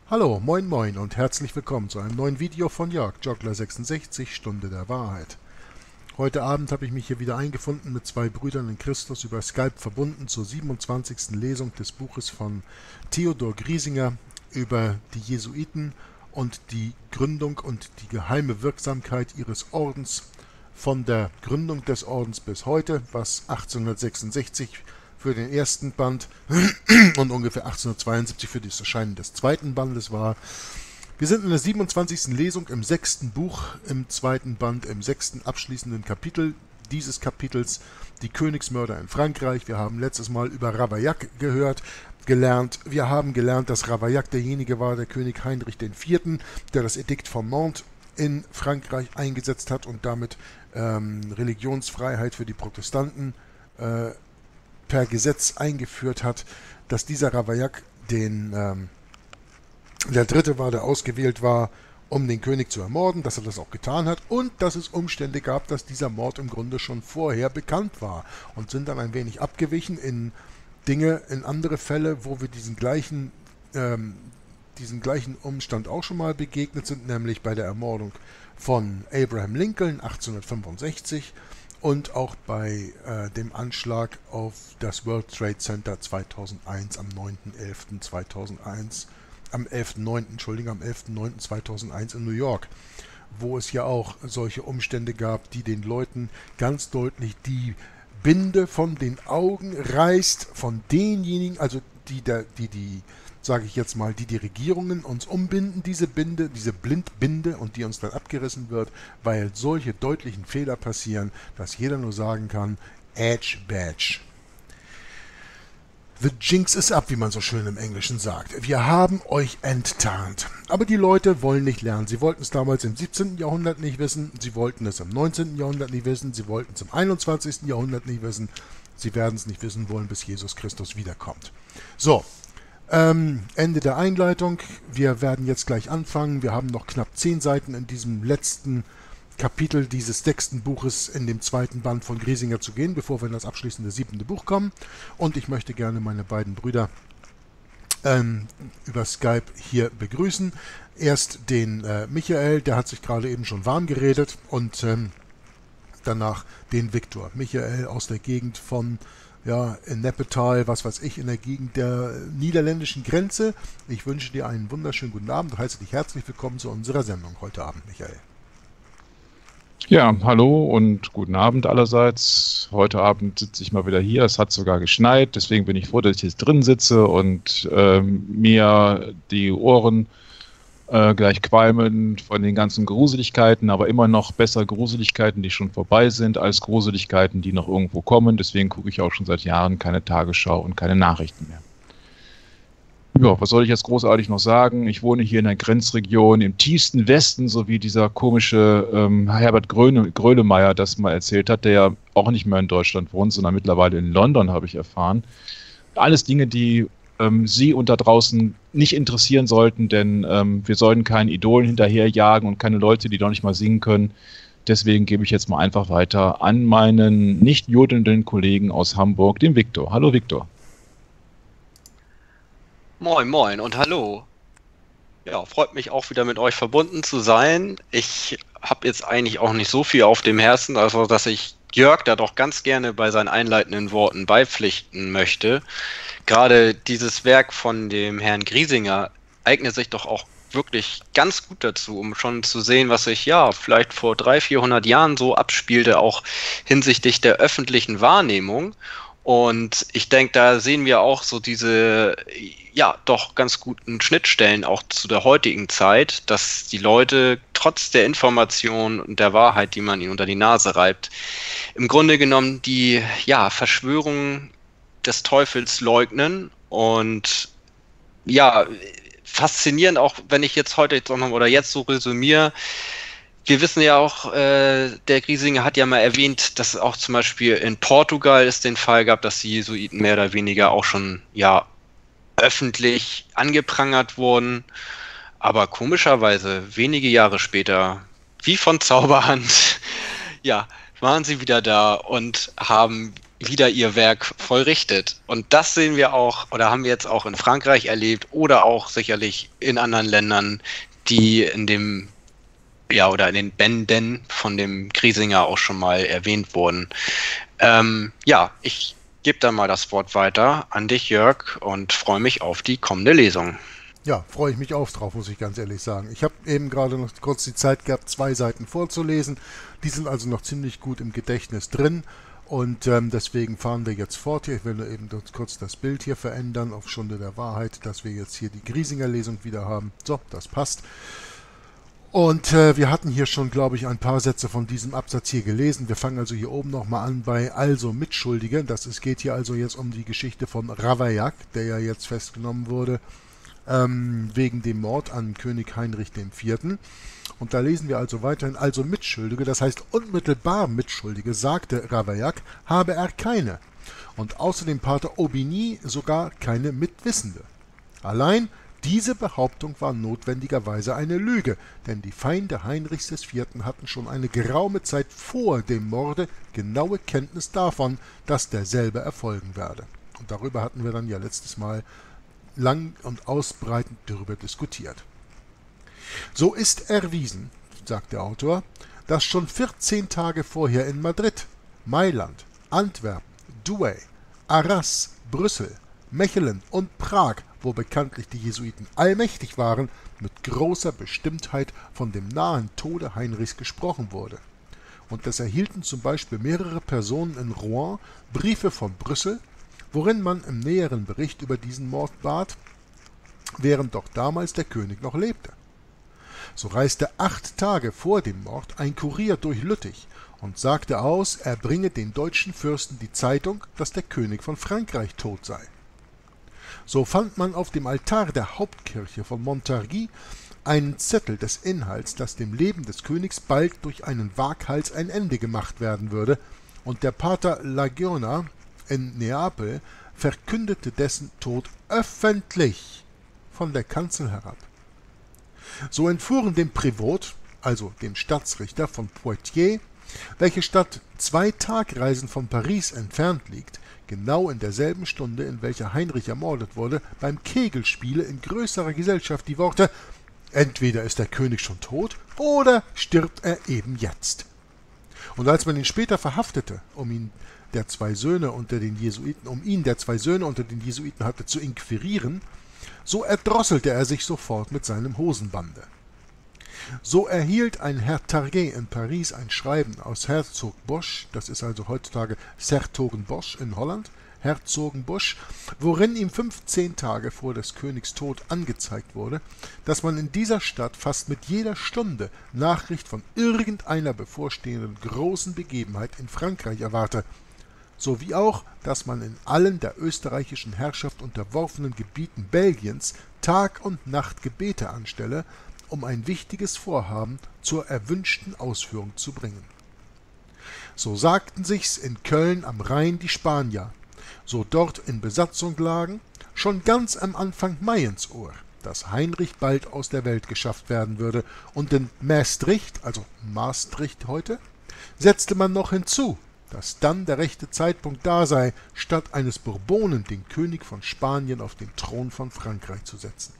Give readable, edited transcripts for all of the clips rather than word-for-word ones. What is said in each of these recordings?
Hallo, moin moin und herzlich willkommen zu einem neuen Video von Jörg, Joggler66, Stunde der Wahrheit. Heute Abend habe ich mich hier wieder eingefunden mit zwei Brüdern in Christus über Skype verbunden zur 27. Lesung des Buches von Theodor Griesinger über die Jesuiten und die Gründung und die geheime Wirksamkeit ihres Ordens von der Gründung des Ordens bis heute, was 1866 für den ersten Band und ungefähr 1872 für das Erscheinen des zweiten Bandes war. Wir sind in der 27. Lesung im 6. Buch, im zweiten Band, im 6. abschließenden Kapitel dieses Kapitels, die Königsmörder in Frankreich. Wir haben letztes Mal über Ravaillac gelernt. Wir haben gelernt, dass Ravaillac derjenige war, der König Heinrich IV., der das Edikt von Nantes in Frankreich eingesetzt hat und damit Religionsfreiheit für die Protestanten per Gesetz eingeführt hat, dass dieser Ravaillac der Dritte war, der ausgewählt war, um den König zu ermorden, dass er das auch getan hat und dass es Umstände gab, dass dieser Mord im Grunde schon vorher bekannt war und sind dann ein wenig abgewichen in andere Fälle, wo wir diesen gleichen Umstand auch schon mal begegnet sind, nämlich bei der Ermordung von Abraham Lincoln 1865 und auch bei dem Anschlag auf das World Trade Center 2001 am 11.9.2001 in New York, wo es ja auch solche Umstände gab, die den Leuten ganz deutlich die Binde von den Augen reißt, von denjenigen, also sage ich jetzt mal, die Regierungen uns umbinden, diese Binde, diese Blindbinde, und die uns dann abgerissen wird, weil solche deutlichen Fehler passieren, dass jeder nur sagen kann, Edge Badge. The jinx is up, wie man so schön im Englischen sagt. Wir haben euch enttarnt. Aber die Leute wollen nicht lernen. Sie wollten es damals im 17. Jahrhundert nicht wissen, sie wollten es im 19. Jahrhundert nicht wissen, sie wollten es im 21. Jahrhundert nicht wissen, sie werden es nicht wissen wollen, bis Jesus Christus wiederkommt. So, Ende der Einleitung. Wir werden jetzt gleich anfangen. Wir haben noch knapp 10 Seiten in diesem letzten Kapitel dieses 6. Buches in dem zweiten Band von Griesinger zu gehen, bevor wir in das abschließende 7. Buch kommen. Und ich möchte gerne meine beiden Brüder über Skype hier begrüßen. Erst den Michael, der hat sich gerade eben schon warm geredet, und danach den Viktor. Michael aus der Gegend von in Neppetal, was weiß ich, in der Gegend der niederländischen Grenze. Ich wünsche dir einen wunderschönen guten Abend und heiße dich herzlich willkommen zu unserer Sendung heute Abend, Michael. Ja, hallo und guten Abend allerseits. Heute Abend sitze ich mal wieder hier. Es hat sogar geschneit, deswegen bin ich froh, dass ich jetzt drin sitze und mir die Ohren gleich qualmen von den ganzen Gruseligkeiten, aber immer noch besser Gruseligkeiten, die schon vorbei sind, als Gruseligkeiten, die noch irgendwo kommen. Deswegen gucke ich auch schon seit Jahren keine Tagesschau und keine Nachrichten mehr. Ja, was soll ich jetzt großartig noch sagen? Ich wohne hier in der Grenzregion im tiefsten Westen, so wie dieser komische Herbert Grönemeyer das mal erzählt hat, der ja auch nicht mehr in Deutschland wohnt, sondern mittlerweile in London, habe ich erfahren. Alles Dinge, die Sie und da draußen nicht interessieren sollten, denn wir sollten keinen Idolen hinterherjagen und keine Leute, die doch nicht mal singen können. Deswegen gebe ich jetzt mal einfach weiter an meinen nicht jodelnden Kollegen aus Hamburg, den Viktor. Hallo Viktor. Moin moin und hallo. Ja, freut mich auch wieder mit euch verbunden zu sein. Ich habe jetzt eigentlich auch nicht so viel auf dem Herzen, also dass ich Jörg da doch ganz gerne bei seinen einleitenden Worten beipflichten möchte. Gerade dieses Werk von dem Herrn Griesinger eignet sich doch auch wirklich ganz gut dazu, um schon zu sehen, was sich vielleicht vor 300-400 Jahren so abspielte, auch hinsichtlich der öffentlichen Wahrnehmung. Und ich denke, da sehen wir auch so diese, doch ganz guten Schnittstellen auch zu der heutigen Zeit, dass die Leute trotz der Information und der Wahrheit, die man ihnen unter die Nase reibt, im Grunde genommen die, Verschwörung des Teufels leugnen. Und faszinierend auch, wenn ich jetzt so resümiere. Wir wissen ja auch, der Griesinger hat ja mal erwähnt, dass es auch zum Beispiel in Portugal es den Fall gab, dass die Jesuiten mehr oder weniger auch schon öffentlich angeprangert wurden. Aber komischerweise wenige Jahre später, wie von Zauberhand, waren sie wieder da und haben wieder ihr Werk vollrichtet. Und das sehen wir auch, oder haben wir jetzt auch in Frankreich erlebt oder auch sicherlich in anderen Ländern, die in dem, ja, oder in den Bänden von dem Griesinger auch schon mal erwähnt wurden. Ja, ich gebe dann mal das Wort weiter an dich, Jörg, und freue mich auf die kommende Lesung. Ja, freue ich mich auch drauf, muss ich ganz ehrlich sagen. Ich habe eben gerade noch kurz die Zeit gehabt, 2 Seiten vorzulesen. Die sind also noch ziemlich gut im Gedächtnis drin. Und deswegen fahren wir jetzt fort hier. Ich will nur eben kurz das Bild hier verändern auf Stunde der Wahrheit, dass wir jetzt hier die Griesinger Lesung wieder haben. So, das passt. Und wir hatten hier schon, glaube ich, ein paar Sätze von diesem Absatz hier gelesen. Wir fangen also hier oben nochmal an bei also Mitschuldige. Geht hier also jetzt um die Geschichte von Ravaillac, der ja jetzt festgenommen wurde wegen dem Mord an König Heinrich IV. Und da lesen wir also weiterhin, also Mitschuldige, das heißt unmittelbar Mitschuldige, sagte Ravaillac, habe er keine. Und außer dem Pater Aubigny sogar keine Mitwissende. Allein diese Behauptung war notwendigerweise eine Lüge, denn die Feinde Heinrichs IV. Hatten schon eine geraume Zeit vor dem Morde genaue Kenntnis davon, dass derselbe erfolgen werde. Und darüber hatten wir dann ja letztes Mal lang und ausbreitend darüber diskutiert. So ist erwiesen, sagt der Autor, dass schon 14 Tage vorher in Madrid, Mailand, Antwerpen, Douai, Arras, Brüssel, Mechelen und Prag, wo bekanntlich die Jesuiten allmächtig waren, mit großer Bestimmtheit von dem nahen Tode Heinrichs gesprochen wurde. Und es erhielten zum Beispiel mehrere Personen in Rouen Briefe von Brüssel, worin man im näheren Bericht über diesen Mord bat, während doch damals der König noch lebte. So reiste 8 Tage vor dem Mord ein Kurier durch Lüttich und sagte aus, er bringe den deutschen Fürsten die Zeitung, dass der König von Frankreich tot sei. So fand man auf dem Altar der Hauptkirche von Montargis einen Zettel des Inhalts, dass dem Leben des Königs bald durch einen Waghals ein Ende gemacht werden würde, und der Pater Lagiona in Neapel verkündete dessen Tod öffentlich von der Kanzel herab. So entfuhren dem Prévôt, also dem Stadtrichter von Poitiers, welche Stadt 2 Tagreisen von Paris entfernt liegt, genau in derselben Stunde, in welcher Heinrich ermordet wurde, beim Kegelspiele in größerer Gesellschaft die Worte: Entweder ist der König schon tot, oder stirbt er eben jetzt. Und als man ihn später verhaftete, um ihn der zwei Söhne unter den Jesuiten hatte zu inquirieren, so erdrosselte er sich sofort mit seinem Hosenbande. So erhielt ein Herr Target in Paris ein Schreiben aus Herzogenbosch, das ist also heutzutage Sertogenbosch in Holland, Herzogenbosch, worin ihm 15 Tage vor des Königs Tod angezeigt wurde, dass man in dieser Stadt fast mit jeder Stunde Nachricht von irgendeiner bevorstehenden großen Begebenheit in Frankreich erwarte, sowie auch, dass man in allen der österreichischen Herrschaft unterworfenen Gebieten Belgiens Tag und Nacht Gebete anstelle, um ein wichtiges Vorhaben zur erwünschten Ausführung zu bringen. So sagten sich's in Köln am Rhein die Spanier, so dort in Besatzung lagen, schon ganz am Anfang Mai ins Ohr, dass Heinrich bald aus der Welt geschafft werden würde, und in Maastricht, also Maastricht heute, setzte man noch hinzu, dass dann der rechte Zeitpunkt da sei, statt eines Bourbonen den König von Spanien auf den Thron von Frankreich zu setzen.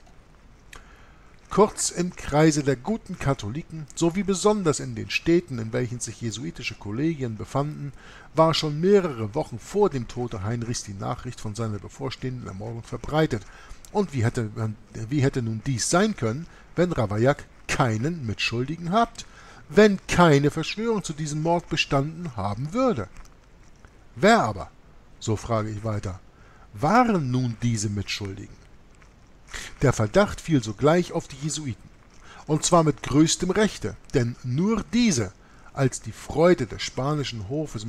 Kurz im Kreise der guten Katholiken, sowie besonders in den Städten, in welchen sich jesuitische Kollegien befanden, war schon mehrere Wochen vor dem Tode Heinrichs die Nachricht von seiner bevorstehenden Ermordung verbreitet. Und wie hätte nun dies sein können, wenn Ravaillac keinen Mitschuldigen habt, wenn keine Verschwörung zu diesem Mord bestanden haben würde? Wer aber, so frage ich weiter, waren nun diese Mitschuldigen? Der Verdacht fiel sogleich auf die Jesuiten, und zwar mit größtem Rechte, denn nur diese, als die Freude des spanischen Hofes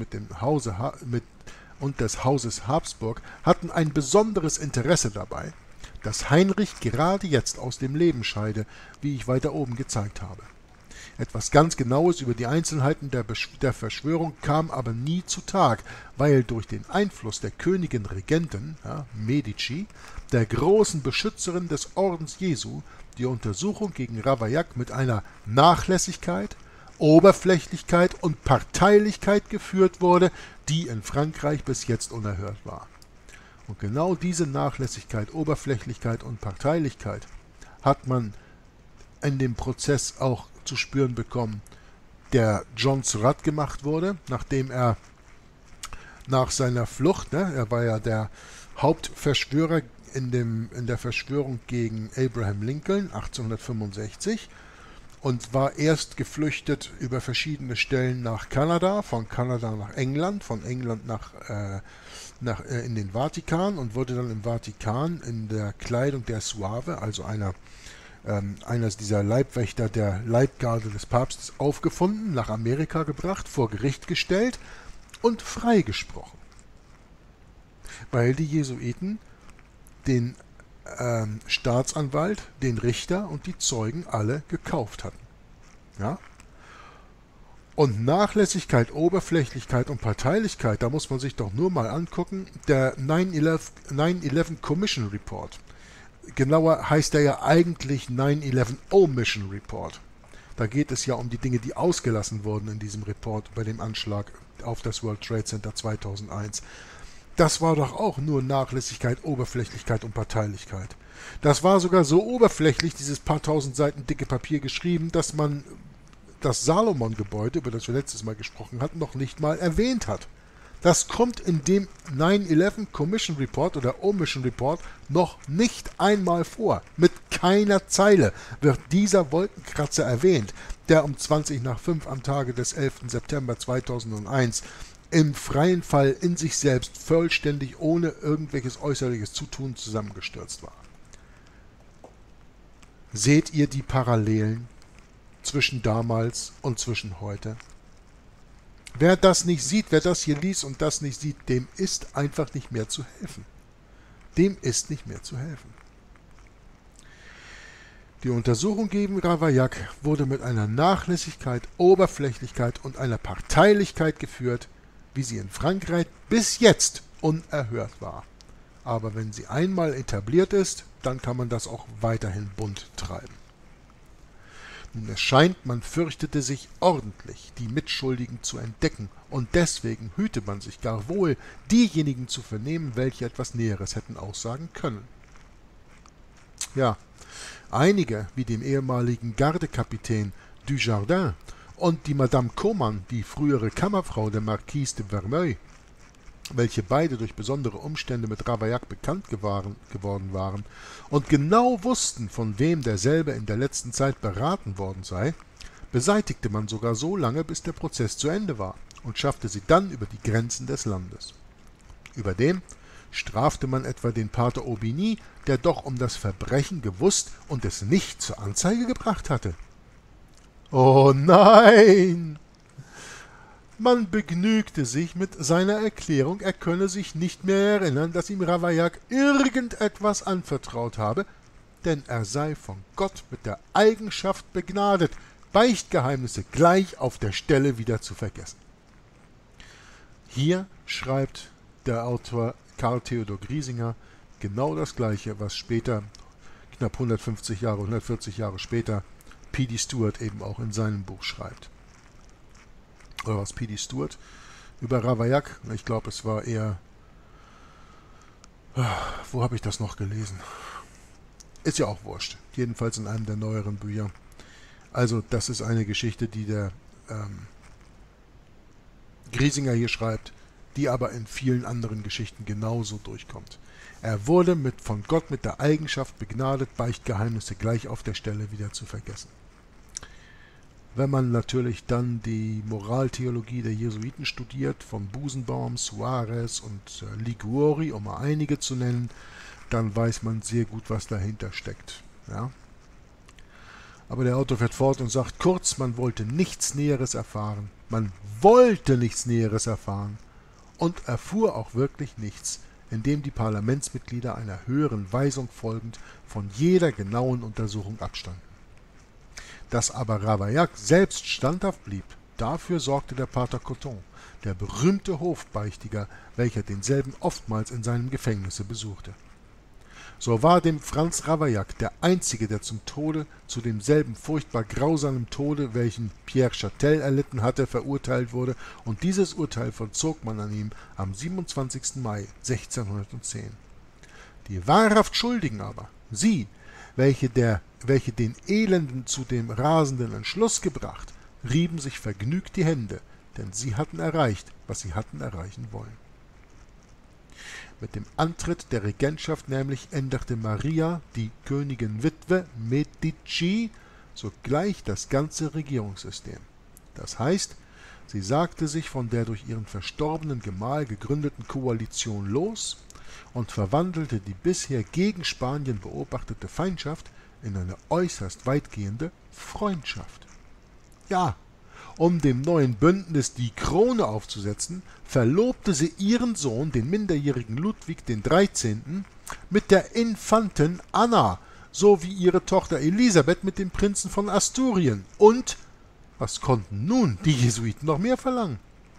und des Hauses Habsburg, hatten ein besonderes Interesse dabei, dass Heinrich gerade jetzt aus dem Leben scheide, wie ich weiter oben gezeigt habe. Etwas ganz Genaues über die Einzelheiten der Verschwörung kam aber nie zutage, weil durch den Einfluss der Königin Regentin, Medici, der großen Beschützerin des Ordens Jesu, die Untersuchung gegen Ravaillac mit einer Nachlässigkeit Oberflächlichkeit und Parteilichkeit geführt wurde, die in Frankreich bis jetzt unerhört war. Und genau diese Nachlässigkeit, Oberflächlichkeit und Parteilichkeit hat man in dem Prozess auch zu spüren bekommen, der John Surratt gemacht wurde, nachdem er nach seiner Flucht, er war ja der Hauptverschwörer in der Verschwörung gegen Abraham Lincoln 1865 und war erst geflüchtet über verschiedene Stellen nach Kanada, von Kanada nach England, von England in den Vatikan und wurde dann im Vatikan in der Kleidung der Suave, also eines dieser Leibwächter der Leibgarde des Papstes, aufgefunden, nach Amerika gebracht, vor Gericht gestellt und freigesprochen. Weil die Jesuiten den Staatsanwalt, den Richter und die Zeugen alle gekauft hatten. Ja? Und Nachlässigkeit, Oberflächlichkeit und Parteilichkeit, da muss man sich doch nur mal angucken, der 9/11 Commission Report. Genauer heißt er ja eigentlich 9/11 Omission Report. Da geht es ja um die Dinge, die ausgelassen wurden in diesem Report bei dem Anschlag auf das World Trade Center 2001. Das war doch auch nur Nachlässigkeit, Oberflächlichkeit und Parteilichkeit. Das war sogar so oberflächlich, dieses paar tausend Seiten dicke Papier geschrieben, dass man das Salomon-Gebäude, über das wir letztes Mal gesprochen hatten, noch nicht mal erwähnt hat. Das kommt in dem 9/11 Commission Report oder Omission Report noch nicht einmal vor. Mit keiner Zeile wird dieser Wolkenkratzer erwähnt, der um 5:20 am Tage des 11. September 2001 im freien Fall in sich selbst vollständig ohne irgendwelches äußerliches Zutun zusammengestürzt war. Seht ihr die Parallelen zwischen damals und zwischen heute? Wer das nicht sieht, wer das hier liest und das nicht sieht, dem ist einfach nicht mehr zu helfen. Dem ist nicht mehr zu helfen. Die Untersuchung gegen Ravaillac wurde mit einer Nachlässigkeit, Oberflächlichkeit und einer Parteilichkeit geführt, wie sie in Frankreich bis jetzt unerhört war. Aber wenn sie einmal etabliert ist, dann kann man das auch weiterhin bunt treiben. Nun, es scheint, man fürchtete sich ordentlich, die Mitschuldigen zu entdecken, und deswegen hüte man sich gar wohl, diejenigen zu vernehmen, welche etwas Näheres hätten aussagen können. Ja, einige, wie dem ehemaligen Gardekapitän Dujardin und die Madame Coman, die frühere Kammerfrau der Marquise de Verneuil, welche beide durch besondere Umstände mit Ravaillac bekannt geworden waren und genau wussten, von wem derselbe in der letzten Zeit beraten worden sei, beseitigte man sogar so lange, bis der Prozess zu Ende war, und schaffte sie dann über die Grenzen des Landes. Überdem strafte man etwa den Pater Aubigny, der doch um das Verbrechen gewusst und es nicht zur Anzeige gebracht hatte. Oh nein! Man begnügte sich mit seiner Erklärung, er könne sich nicht mehr erinnern, dass ihm Ravaillac irgendetwas anvertraut habe, denn er sei von Gott mit der Eigenschaft begnadet, Beichtgeheimnisse gleich auf der Stelle wieder zu vergessen. Hier schreibt der Autor Karl Theodor Griesinger genau das Gleiche, was später, knapp 140 Jahre später, P.D. Stewart eben auch in seinem Buch schreibt. Oder was P.D. Stewart über Ravaillac, ich glaube, es war eher, wo habe ich das noch gelesen? Ist ja auch wurscht, jedenfalls in einem der neueren Bücher. Also das ist eine Geschichte, die der Griesinger hier schreibt, die aber in vielen anderen Geschichten genauso durchkommt. Er wurde von Gott mit der Eigenschaft begnadet, Beichtgeheimnisse gleich auf der Stelle wieder zu vergessen. Wenn man natürlich dann die Moraltheologie der Jesuiten studiert, von Busenbaum, Suarez und Liguori, um mal einige zu nennen, dann weiß man sehr gut, was dahinter steckt. Ja? Aber der Autor fährt fort und sagt, kurz, man wollte nichts Näheres erfahren. Man wollte nichts Näheres erfahren und erfuhr auch wirklich nichts, indem die Parlamentsmitglieder einer höheren Weisung folgend von jeder genauen Untersuchung abstanden. Dass aber Ravaillac selbst standhaft blieb, dafür sorgte der Pater Coton, der berühmte Hofbeichtiger, welcher denselben oftmals in seinem Gefängnisse besuchte. so war dem Franz Ravaillac, der Einzige, der zum Tode, zu demselben furchtbar grausamen Tode, welchen Pierre Châtel erlitten hatte, verurteilt wurde, und dieses Urteil vollzog man an ihm am 27. Mai 1610. Die wahrhaft Schuldigen aber, sie, welche den Elenden zu dem rasenden Entschluss gebracht, rieben sich vergnügt die Hände, denn sie hatten erreicht, was sie hatten erreichen wollen. Mit dem Antritt der Regentschaft nämlich änderte Maria, die Königin-Witwe Medici, sogleich das ganze Regierungssystem. Das heißt, sie sagte sich von der durch ihren verstorbenen Gemahl gegründeten Koalition los und verwandelte die bisher gegen Spanien beobachtete Feindschaft in eine äußerst weitgehende Freundschaft. Ja, um dem neuen Bündnis die Krone aufzusetzen, verlobte sie ihren Sohn, den minderjährigen Ludwig XIII., mit der Infantin Anna, sowie ihre Tochter Elisabeth mit dem Prinzen von Asturien. Und was konnten nun die Jesuiten noch mehr verlangen?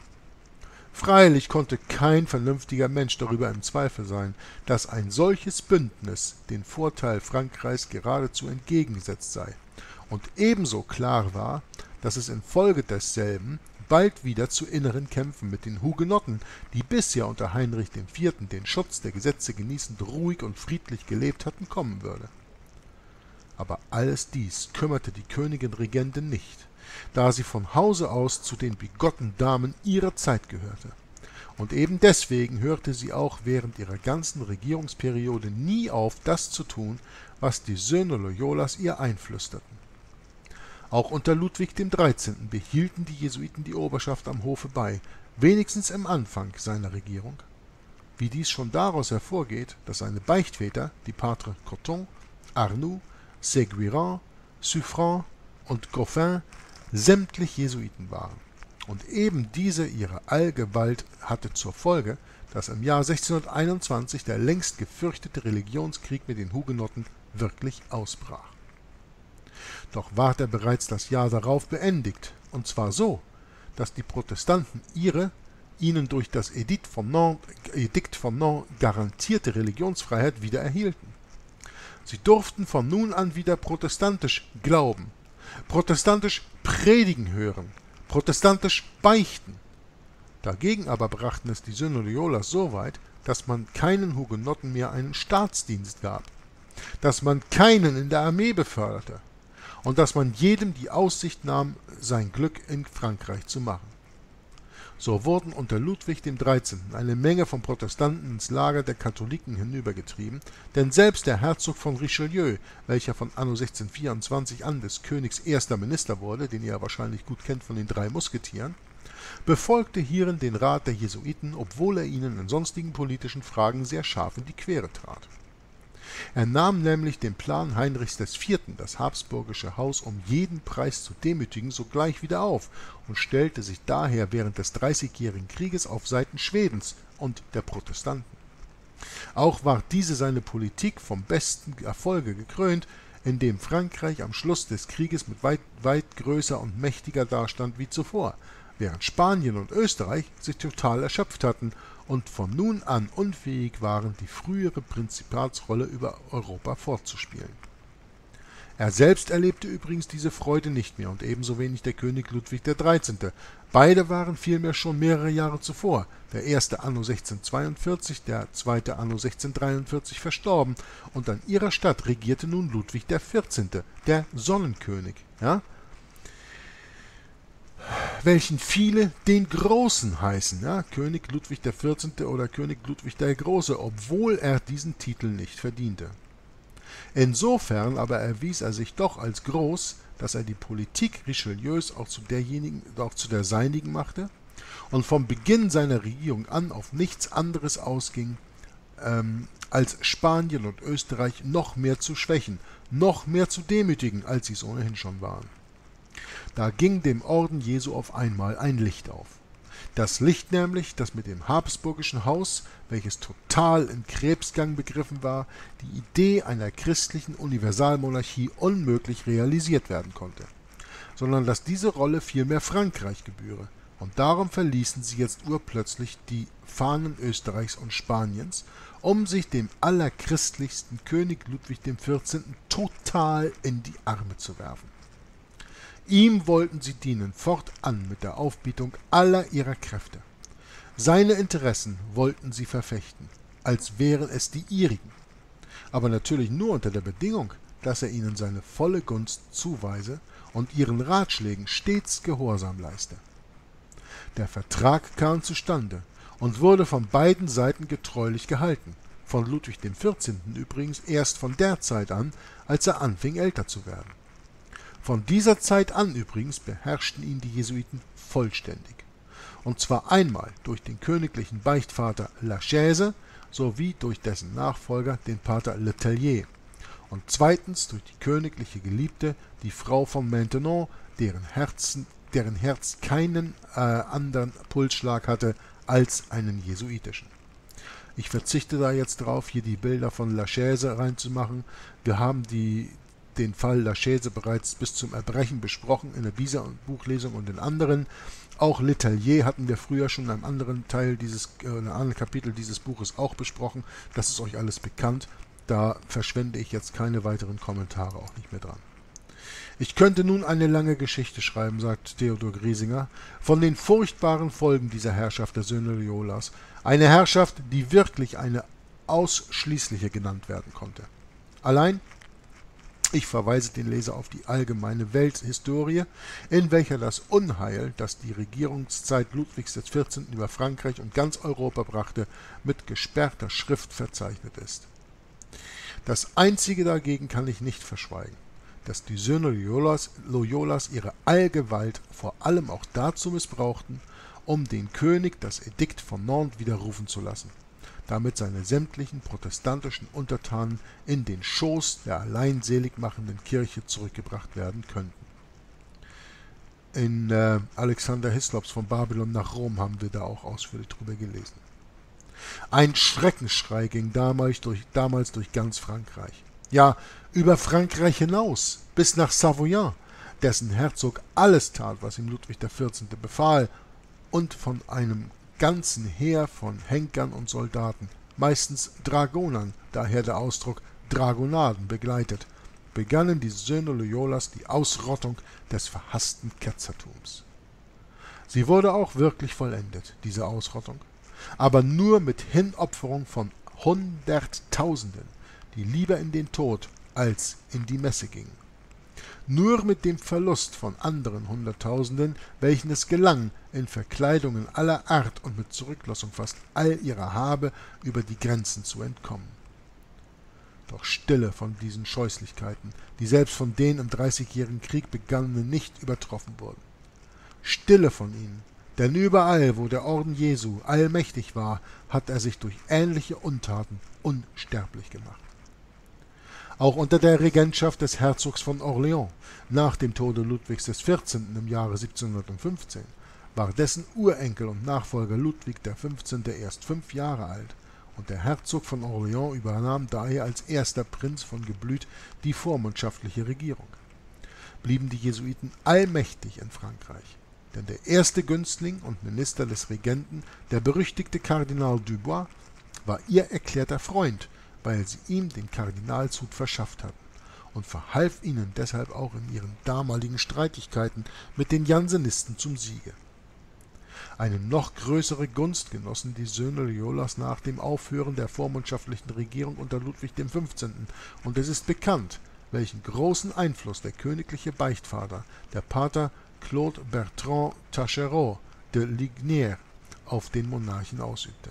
Freilich konnte kein vernünftiger Mensch darüber im Zweifel sein, dass ein solches Bündnis den Vorteil Frankreichs geradezu entgegengesetzt sei. Und ebenso klar war, dass es infolge desselben bald wieder zu inneren Kämpfen mit den Hugenotten, die bisher unter Heinrich IV. Den Schutz der Gesetze genießend ruhig und friedlich gelebt hatten, kommen würde. Aber alles dies kümmerte die Königin-Regentin nicht, da sie von Hause aus zu den bigotten Damen ihrer Zeit gehörte. Und eben deswegen hörte sie auch während ihrer ganzen Regierungsperiode nie auf, das zu tun, was die Söhne Loyolas ihr einflüsterten. Auch unter Ludwig XIII. Behielten die Jesuiten die Oberschaft am Hofe bei, wenigstens im Anfang seiner Regierung. Wie dies schon daraus hervorgeht, dass seine Beichtväter, die Patres Coton, Arnoux, Séguiran, Suffren und Goffin, sämtlich Jesuiten waren. Und eben diese ihre Allgewalt hatte zur Folge, dass im Jahr 1621 der längst gefürchtete Religionskrieg mit den Hugenotten wirklich ausbrach. Doch ward er bereits das Jahr darauf beendigt, und zwar so, dass die Protestanten ihnen durch das Edikt von Nantes garantierte Religionsfreiheit wieder erhielten. Sie durften von nun an wieder protestantisch glauben, protestantisch predigen hören, protestantisch beichten. Dagegen aber brachten es die Söhne Loyolas so weit, dass man keinen Hugenotten mehr einen Staatsdienst gab, dass man keinen in der Armee beförderte und dass man jedem die Aussicht nahm, sein Glück in Frankreich zu machen. So wurden unter Ludwig XIII. Eine Menge von Protestanten ins Lager der Katholiken hinübergetrieben, denn selbst der Herzog von Richelieu, welcher von anno 1624 an des Königs erster Minister wurde, den ihr wahrscheinlich gut kennt von den 3 Musketieren, befolgte hierin den Rat der Jesuiten, obwohl er ihnen in sonstigen politischen Fragen sehr scharf in die Quere trat. Er nahm nämlich den Plan Heinrichs IV., das habsburgische Haus um jeden Preis zu demütigen, sogleich wieder auf und stellte sich daher während des Dreißigjährigen Krieges auf Seiten Schwedens und der Protestanten. Auch war diese seine Politik vom besten Erfolge gekrönt, indem Frankreich am Schluss des Krieges mit weit größer und mächtiger dastand wie zuvor, während Spanien und Österreich sich total erschöpft hatten und von nun an unfähig waren, die frühere Prinzipatsrolle über Europa fortzuspielen. Er selbst erlebte übrigens diese Freude nicht mehr und ebenso wenig der König Ludwig XIII. Beide waren vielmehr schon mehrere Jahre zuvor, der erste anno 1642, der zweite anno 1643 verstorben, und an ihrer Stadt regierte nun Ludwig XIV., der Sonnenkönig, welchen viele den Großen heißen, König Ludwig XIV. Oder König Ludwig der Große, obwohl er diesen Titel nicht verdiente. Insofern aber erwies er sich doch als groß, dass er die Politik Richelieus auch zu der seinigen machte und vom Beginn seiner Regierung an auf nichts anderes ausging, als Spanien und Österreich noch mehr zu schwächen, noch mehr zu demütigen, als sie es ohnehin schon waren. Da ging dem Orden Jesu auf einmal ein Licht auf. Das Licht nämlich, das mit dem habsburgischen Haus, welches total in Krebsgang begriffen war, die Idee einer christlichen Universalmonarchie unmöglich realisiert werden konnte, sondern dass diese Rolle vielmehr Frankreich gebühre, und darum verließen sie jetzt urplötzlich die Fahnen Österreichs und Spaniens, um sich dem allerchristlichsten König Ludwig XIV. Total in die Arme zu werfen. Ihm wollten sie dienen, fortan mit der Aufbietung aller ihrer Kräfte. Seine Interessen wollten sie verfechten, als wären es die ihrigen, aber natürlich nur unter der Bedingung, dass er ihnen seine volle Gunst zuweise und ihren Ratschlägen stets Gehorsam leiste. Der Vertrag kam zustande und wurde von beiden Seiten getreulich gehalten, von Ludwig XIV. Übrigens erst von der Zeit an, als er anfing älter zu werden. Von dieser Zeit an übrigens beherrschten ihn die Jesuiten vollständig, und zwar einmal durch den königlichen Beichtvater Lachaise sowie durch dessen Nachfolger, den Pater Le Tellier, und zweitens durch die königliche Geliebte, die Frau von Maintenon, deren Herz keinen anderen Pulsschlag hatte als einen jesuitischen. Ich verzichte da jetzt drauf, hier die Bilder von Lachaise reinzumachen. Wir haben den Fall Lachaise bereits bis zum Erbrechen besprochen in der Bieser- Buchlesung und in anderen. Auch Le Tellier hatten wir früher schon in einem anderen Teil in einem anderen Kapitel dieses Buches auch besprochen. Das ist euch alles bekannt. Da verschwende ich jetzt keine weiteren Kommentare auch nicht mehr dran. Ich könnte nun eine lange Geschichte schreiben, sagt Theodor Griesinger, von den furchtbaren Folgen dieser Herrschaft der Söhne Loyolas. Eine Herrschaft, die wirklich eine ausschließliche genannt werden konnte. Allein, ich verweise den Leser auf die allgemeine Welthistorie, in welcher das Unheil, das die Regierungszeit Ludwigs XIV. Über Frankreich und ganz Europa brachte, mit gesperrter Schrift verzeichnet ist. Das Einzige dagegen kann ich nicht verschweigen, dass die Söhne Loyolas ihre Allgewalt vor allem auch dazu missbrauchten, um den König das Edikt von Nantes widerrufen zu lassen, damit seine sämtlichen protestantischen Untertanen in den Schoß der allein seligmachenden Kirche zurückgebracht werden könnten. In Alexander Hislops von Babylon nach Rom haben wir da auch ausführlich drüber gelesen. Ein Schreckensschrei ging damals durch ganz Frankreich. Ja, über Frankreich hinaus, bis nach Savoyen, dessen Herzog alles tat, was ihm Ludwig XIV. Befahl, und von einem ganzen Heer von Henkern und Soldaten, meistens Dragonern, daher der Ausdruck Dragonaden, begleitet, begannen die Söhne Loyolas die Ausrottung des verhassten Ketzertums. Sie wurde auch wirklich vollendet, diese Ausrottung, aber nur mit Hinopferung von Hunderttausenden, die lieber in den Tod als in die Messe gingen. Nur mit dem Verlust von anderen Hunderttausenden, welchen es gelang, in Verkleidungen aller Art und mit Zurücklassung fast all ihrer Habe über die Grenzen zu entkommen. Doch stille von diesen Scheußlichkeiten, die selbst von den im Dreißigjährigen Krieg begangenen nicht übertroffen wurden. Stille von ihnen, denn überall, wo der Orden Jesu allmächtig war, hat er sich durch ähnliche Untaten unsterblich gemacht. Auch unter der Regentschaft des Herzogs von Orléans nach dem Tode Ludwigs XIV. Im Jahre 1715 war dessen Urenkel und Nachfolger Ludwig XV. Erst 5 Jahre alt, und der Herzog von Orléans übernahm daher als erster Prinz von Geblüt die vormundschaftliche Regierung. Blieben die Jesuiten allmächtig in Frankreich, denn der erste Günstling und Minister des Regenten, der berüchtigte Kardinal Dubois, war ihr erklärter Freund, weil sie ihm den Kardinalshut verschafft hatten, und verhalf ihnen deshalb auch in ihren damaligen Streitigkeiten mit den Jansenisten zum Siege. Eine noch größere Gunst genossen die Söhne Loyolas nach dem Aufhören der vormundschaftlichen Regierung unter Ludwig XV., und es ist bekannt, welchen großen Einfluss der königliche Beichtvater, der Pater Claude Bertrand Taschereau de Lignières, auf den Monarchen ausübte.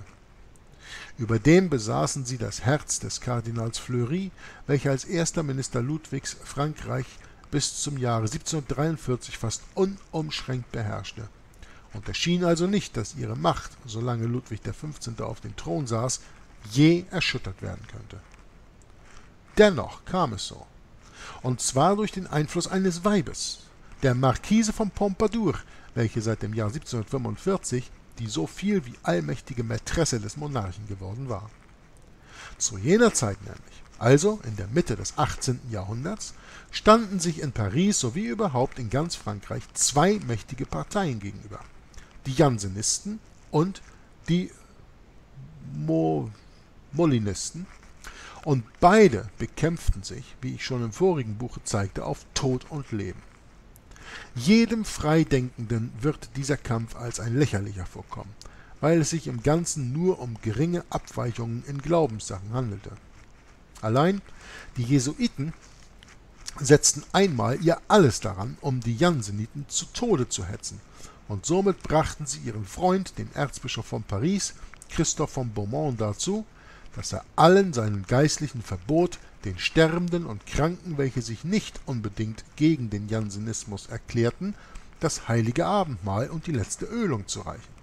Überdem besaßen sie das Herz des Kardinals Fleury, welcher als erster Minister Ludwigs Frankreich bis zum Jahre 1743 fast unumschränkt beherrschte. Und es schien also nicht, dass ihre Macht, solange Ludwig XV. Auf dem Thron saß, je erschüttert werden könnte. Dennoch kam es so, und zwar durch den Einfluss eines Weibes, der Marquise von Pompadour, welche seit dem Jahr 1745 die so viel wie allmächtige Mätresse des Monarchen geworden war. Zu jener Zeit nämlich, also in der Mitte des 18. Jahrhunderts, standen sich in Paris sowie überhaupt in ganz Frankreich 2 mächtige Parteien gegenüber. die Jansenisten und die Molinisten, und beide bekämpften sich, wie ich schon im vorigen Buche zeigte, auf Tod und Leben. Jedem Freidenkenden wird dieser Kampf als ein lächerlicher vorkommen, weil es sich im Ganzen nur um geringe Abweichungen in Glaubenssachen handelte. Allein die Jesuiten setzten einmal ihr Alles daran, um die Janseniten zu Tode zu hetzen, und somit brachten sie ihren Freund, den Erzbischof von Paris, Christoph von Beaumont, dazu, dass er allen seinen Geistlichen verbot, den Sterbenden und Kranken, welche sich nicht unbedingt gegen den Jansenismus erklärten, das heilige Abendmahl und die letzte Ölung zu reichen.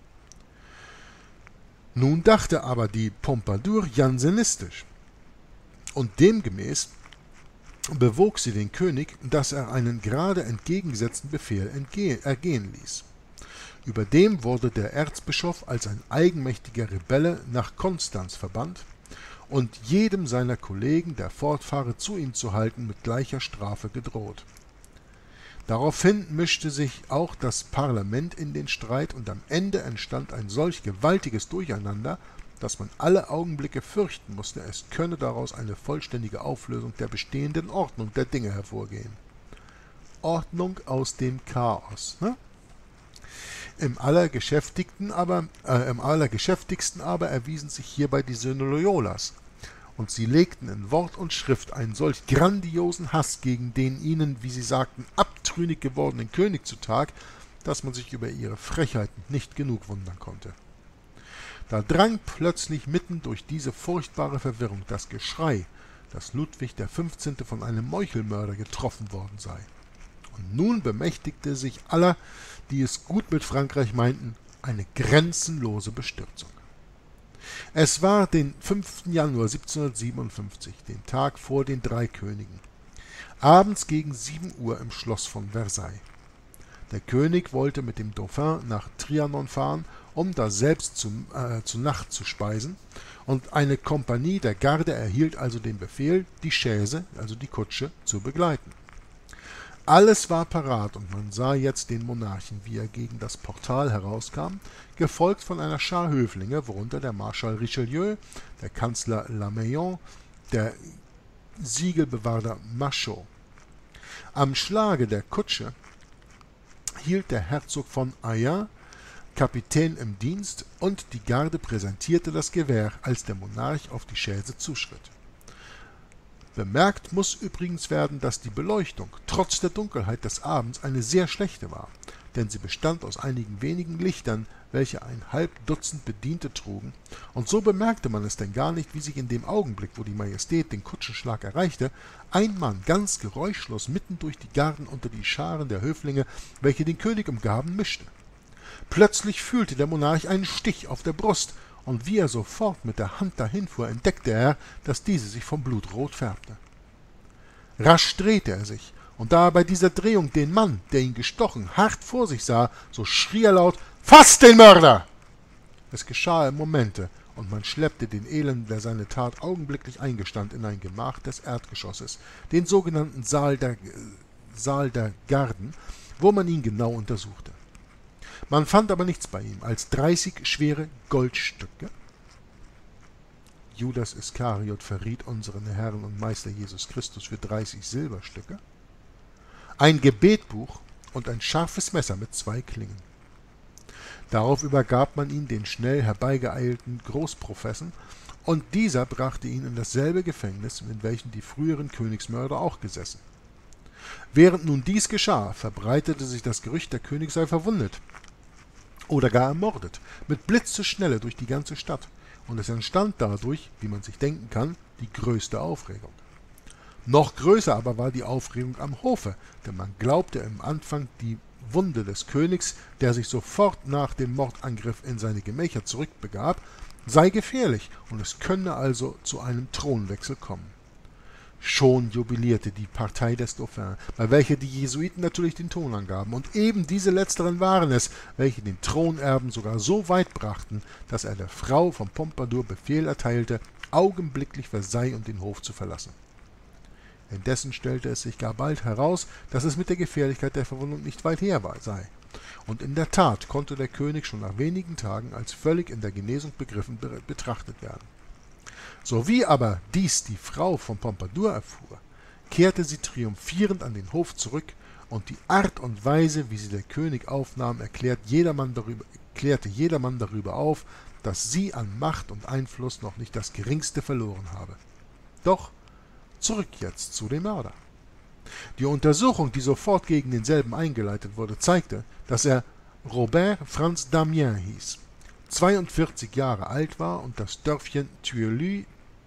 Nun dachte aber die Pompadour jansenistisch, und demgemäß bewog sie den König, dass er einen gerade entgegengesetzten Befehl ergehen ließ. Überdem wurde der Erzbischof als ein eigenmächtiger Rebelle nach Konstanz verbannt und jedem seiner Kollegen, der fortfahre, zu ihm zu halten, mit gleicher Strafe gedroht. Daraufhin mischte sich auch das Parlament in den Streit, und am Ende entstand ein solch gewaltiges Durcheinander, dass man alle Augenblicke fürchten musste, es könne daraus eine vollständige Auflösung der bestehenden Ordnung der Dinge hervorgehen. Ordnung aus dem Chaos, ne? Im allergeschäftigsten aber erwiesen sich hierbei die Söhne Loyolas, und sie legten in Wort und Schrift einen solch grandiosen Hass gegen den ihnen, wie sie sagten, abtrünnig gewordenen König zutage, dass man sich über ihre Frechheiten nicht genug wundern konnte. Da drang plötzlich mitten durch diese furchtbare Verwirrung das Geschrei, dass Ludwig XV. Von einem Meuchelmörder getroffen worden sei. Und nun bemächtigte sich aller, die es gut mit Frankreich meinten, eine grenzenlose Bestürzung. Es war den 5. Januar 1757, den Tag vor den drei Königen, abends gegen 7 Uhr im Schloss von Versailles. Der König wollte mit dem Dauphin nach Trianon fahren, um daselbst zu Nacht zu speisen, und eine Kompanie der Garde erhielt also den Befehl, die Chaise, also die Kutsche, zu begleiten. Alles war parat, und man sah jetzt den Monarchen, wie er gegen das Portal herauskam, gefolgt von einer Schar Höflinge, worunter der Marschall Richelieu, der Kanzler Lameillon, der Siegelbewahrter Machaut. Am Schlage der Kutsche hielt der Herzog von Ayen, Kapitän im Dienst, und die Garde präsentierte das Gewehr, als der Monarch auf die Chaise zuschritt. Bemerkt muss übrigens werden, dass die Beleuchtung trotz der Dunkelheit des Abends eine sehr schlechte war, denn sie bestand aus einigen wenigen Lichtern, welche ein halb Dutzend Bediente trugen, und so bemerkte man es denn gar nicht, wie sich in dem Augenblick, wo die Majestät den Kutschenschlag erreichte, ein Mann ganz geräuschlos mitten durch die Garden unter die Scharen der Höflinge, welche den König umgaben, mischte. Plötzlich fühlte der Monarch einen Stich auf der Brust, und wie er sofort mit der Hand dahinfuhr, entdeckte er, dass diese sich vom Blut rot färbte. Rasch drehte er sich, und da er bei dieser Drehung den Mann, der ihn gestochen, hart vor sich sah, so schrie er laut: »Fasst den Mörder!« Es geschah im Momente, und man schleppte den Elenden, der seine Tat augenblicklich eingestand, in ein Gemach des Erdgeschosses, den sogenannten Saal der Garden, wo man ihn genau untersuchte. Man fand aber nichts bei ihm als 30 schwere Goldstücke. Judas Iskariot verriet unseren Herrn und Meister Jesus Christus für 30 Silberstücke, ein Gebetbuch und ein scharfes Messer mit 2 Klingen. Darauf übergab man ihn den schnell herbeigeeilten Großprofessen, und dieser brachte ihn in dasselbe Gefängnis, in welchem die früheren Königsmörder auch gesessen. Während nun dies geschah, verbreitete sich das Gerücht, der König sei verwundet oder gar ermordet, mit Blitzesschnelle durch die ganze Stadt, und es entstand dadurch, wie man sich denken kann, die größte Aufregung. Noch größer aber war die Aufregung am Hofe, denn man glaubte im Anfang, die Wunde des Königs, der sich sofort nach dem Mordangriff in seine Gemächer zurückbegab, sei gefährlich, und es könne also zu einem Thronwechsel kommen. Schon jubilierte die Partei des Dauphins, bei welcher die Jesuiten natürlich den Ton angaben, und eben diese letzteren waren es, welche den Thronerben sogar so weit brachten, dass er der Frau von Pompadour Befehl erteilte, augenblicklich Versailles und den Hof zu verlassen. Indessen stellte es sich gar bald heraus, dass es mit der Gefährlichkeit der Verwundung nicht weit her sei. Und in der Tat konnte der König schon nach wenigen Tagen als völlig in der Genesung begriffen betrachtet werden. Sowie aber dies die Frau von Pompadour erfuhr, kehrte sie triumphierend an den Hof zurück, und die Art und Weise, wie sie der König aufnahm, erklärte jedermann darüber auf, dass sie an Macht und Einfluss noch nicht das Geringste verloren habe. Doch zurück jetzt zu dem Mörder. Die Untersuchung, die sofort gegen denselben eingeleitet wurde, zeigte, dass er Robert Franz Damien hieß, 42 Jahre alt war und das Dörfchen Tilleuil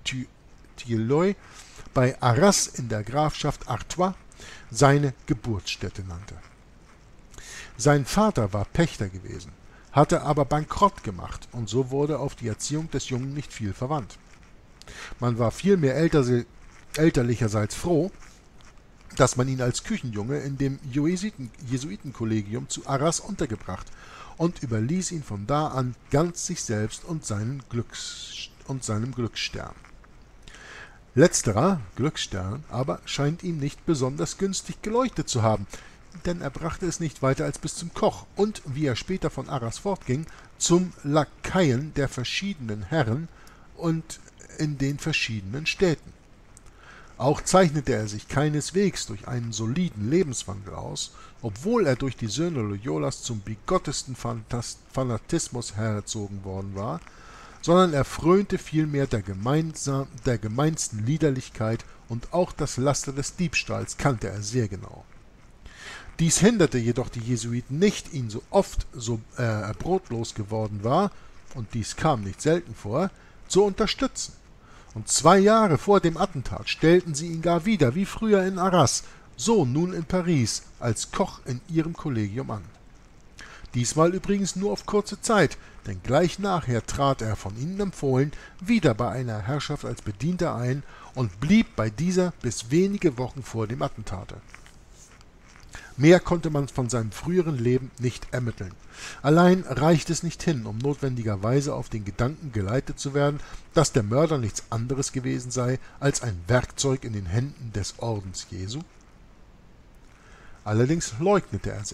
bei Arras in der Grafschaft Artois seine Geburtsstätte nannte. Sein Vater war Pächter gewesen, hatte aber bankrott gemacht, und so wurde auf die Erziehung des Jungen nicht viel verwandt. Man war vielmehr elterlicherseits froh, dass man ihn als Küchenjunge in dem Jesuitenkollegium zu Arras untergebracht und überließ ihn von da an ganz sich selbst und seinem Glücksstern. Letzterer Glücksstern aber scheint ihm nicht besonders günstig geleuchtet zu haben, denn er brachte es nicht weiter als bis zum Koch und, wie er später von Arras fortging, zum Lakaien der verschiedenen Herren und in den verschiedenen Städten. Auch zeichnete er sich keineswegs durch einen soliden Lebenswandel aus, obwohl er durch die Söhne Loyolas zum bigottesten Fanatismus hergezogen worden war, sondern er frönte vielmehr der gemeinsten Liederlichkeit, und auch das Laster des Diebstahls kannte er sehr genau. Dies hinderte jedoch die Jesuiten nicht, ihn so oft er brotlos geworden war, und dies kam nicht selten vor, zu unterstützen. Und 2 Jahre vor dem Attentat stellten sie ihn gar wieder, wie früher in Arras, so nun in Paris, als Koch in ihrem Kollegium an. Diesmal übrigens nur auf kurze Zeit, denn gleich nachher trat er, von ihnen empfohlen, wieder bei einer Herrschaft als Bedienter ein und blieb bei dieser bis wenige Wochen vor dem Attentate. Mehr konnte man von seinem früheren Leben nicht ermitteln. Allein reicht es nicht hin, um notwendigerweise auf den Gedanken geleitet zu werden, dass der Mörder nichts anderes gewesen sei als ein Werkzeug in den Händen des Ordens Jesu. Allerdings leugnete er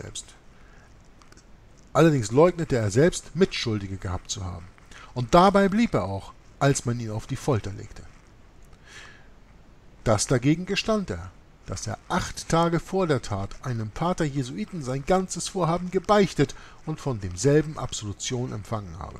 selbst, Mitschuldige gehabt zu haben. Und dabei blieb er auch, als man ihn auf die Folter legte. Das dagegen gestand er, dass er 8 Tage vor der Tat einem Pater Jesuiten sein ganzes Vorhaben gebeichtet und von demselben Absolution empfangen habe.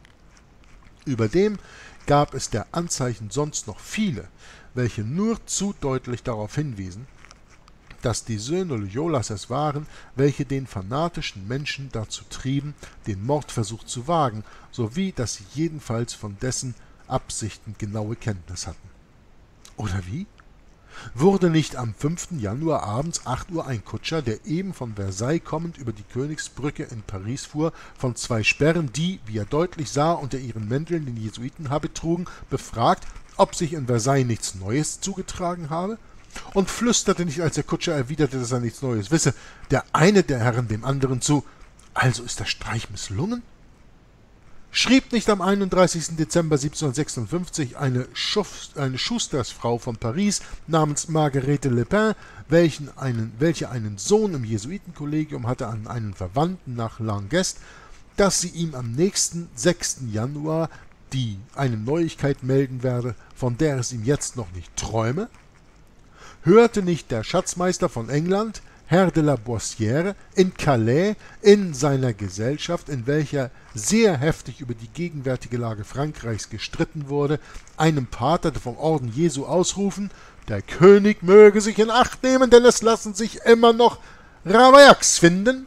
Überdem gab es der Anzeichen sonst noch viele, welche nur zu deutlich darauf hinwiesen, dass die Söhne Loyolas es waren, welche den fanatischen Menschen dazu trieben, den Mordversuch zu wagen, sowie dass sie jedenfalls von dessen Absichten genaue Kenntnis hatten. Oder wie? Wurde nicht am 5. Januar abends 8 Uhr ein Kutscher, der eben von Versailles kommend über die Königsbrücke in Paris fuhr, von 2 Sperren, die, wie er deutlich sah, unter ihren Mänteln den Jesuitenhabit trugen, befragt, ob sich in Versailles nichts Neues zugetragen habe? Und flüsterte nicht, als der Kutscher erwiderte, dass er nichts Neues wisse, der eine der Herren dem anderen zu: Also ist der Streich misslungen? Schrieb nicht am 31. Dezember 1756 eine Schustersfrau von Paris namens Marguerite Lepin, welche einen Sohn im Jesuitenkollegium hatte, an einen Verwandten nach Langest, dass sie ihm am nächsten 6. Januar eine Neuigkeit melden werde, von der es ihm jetzt noch nicht träume? Hörte nicht der Schatzmeister von England, Herr de la Boissière, in Calais in seiner Gesellschaft, in welcher sehr heftig über die gegenwärtige Lage Frankreichs gestritten wurde, einem Pater vom Orden Jesu ausrufen: Der König möge sich in Acht nehmen, denn es lassen sich immer noch Ravaillacs finden?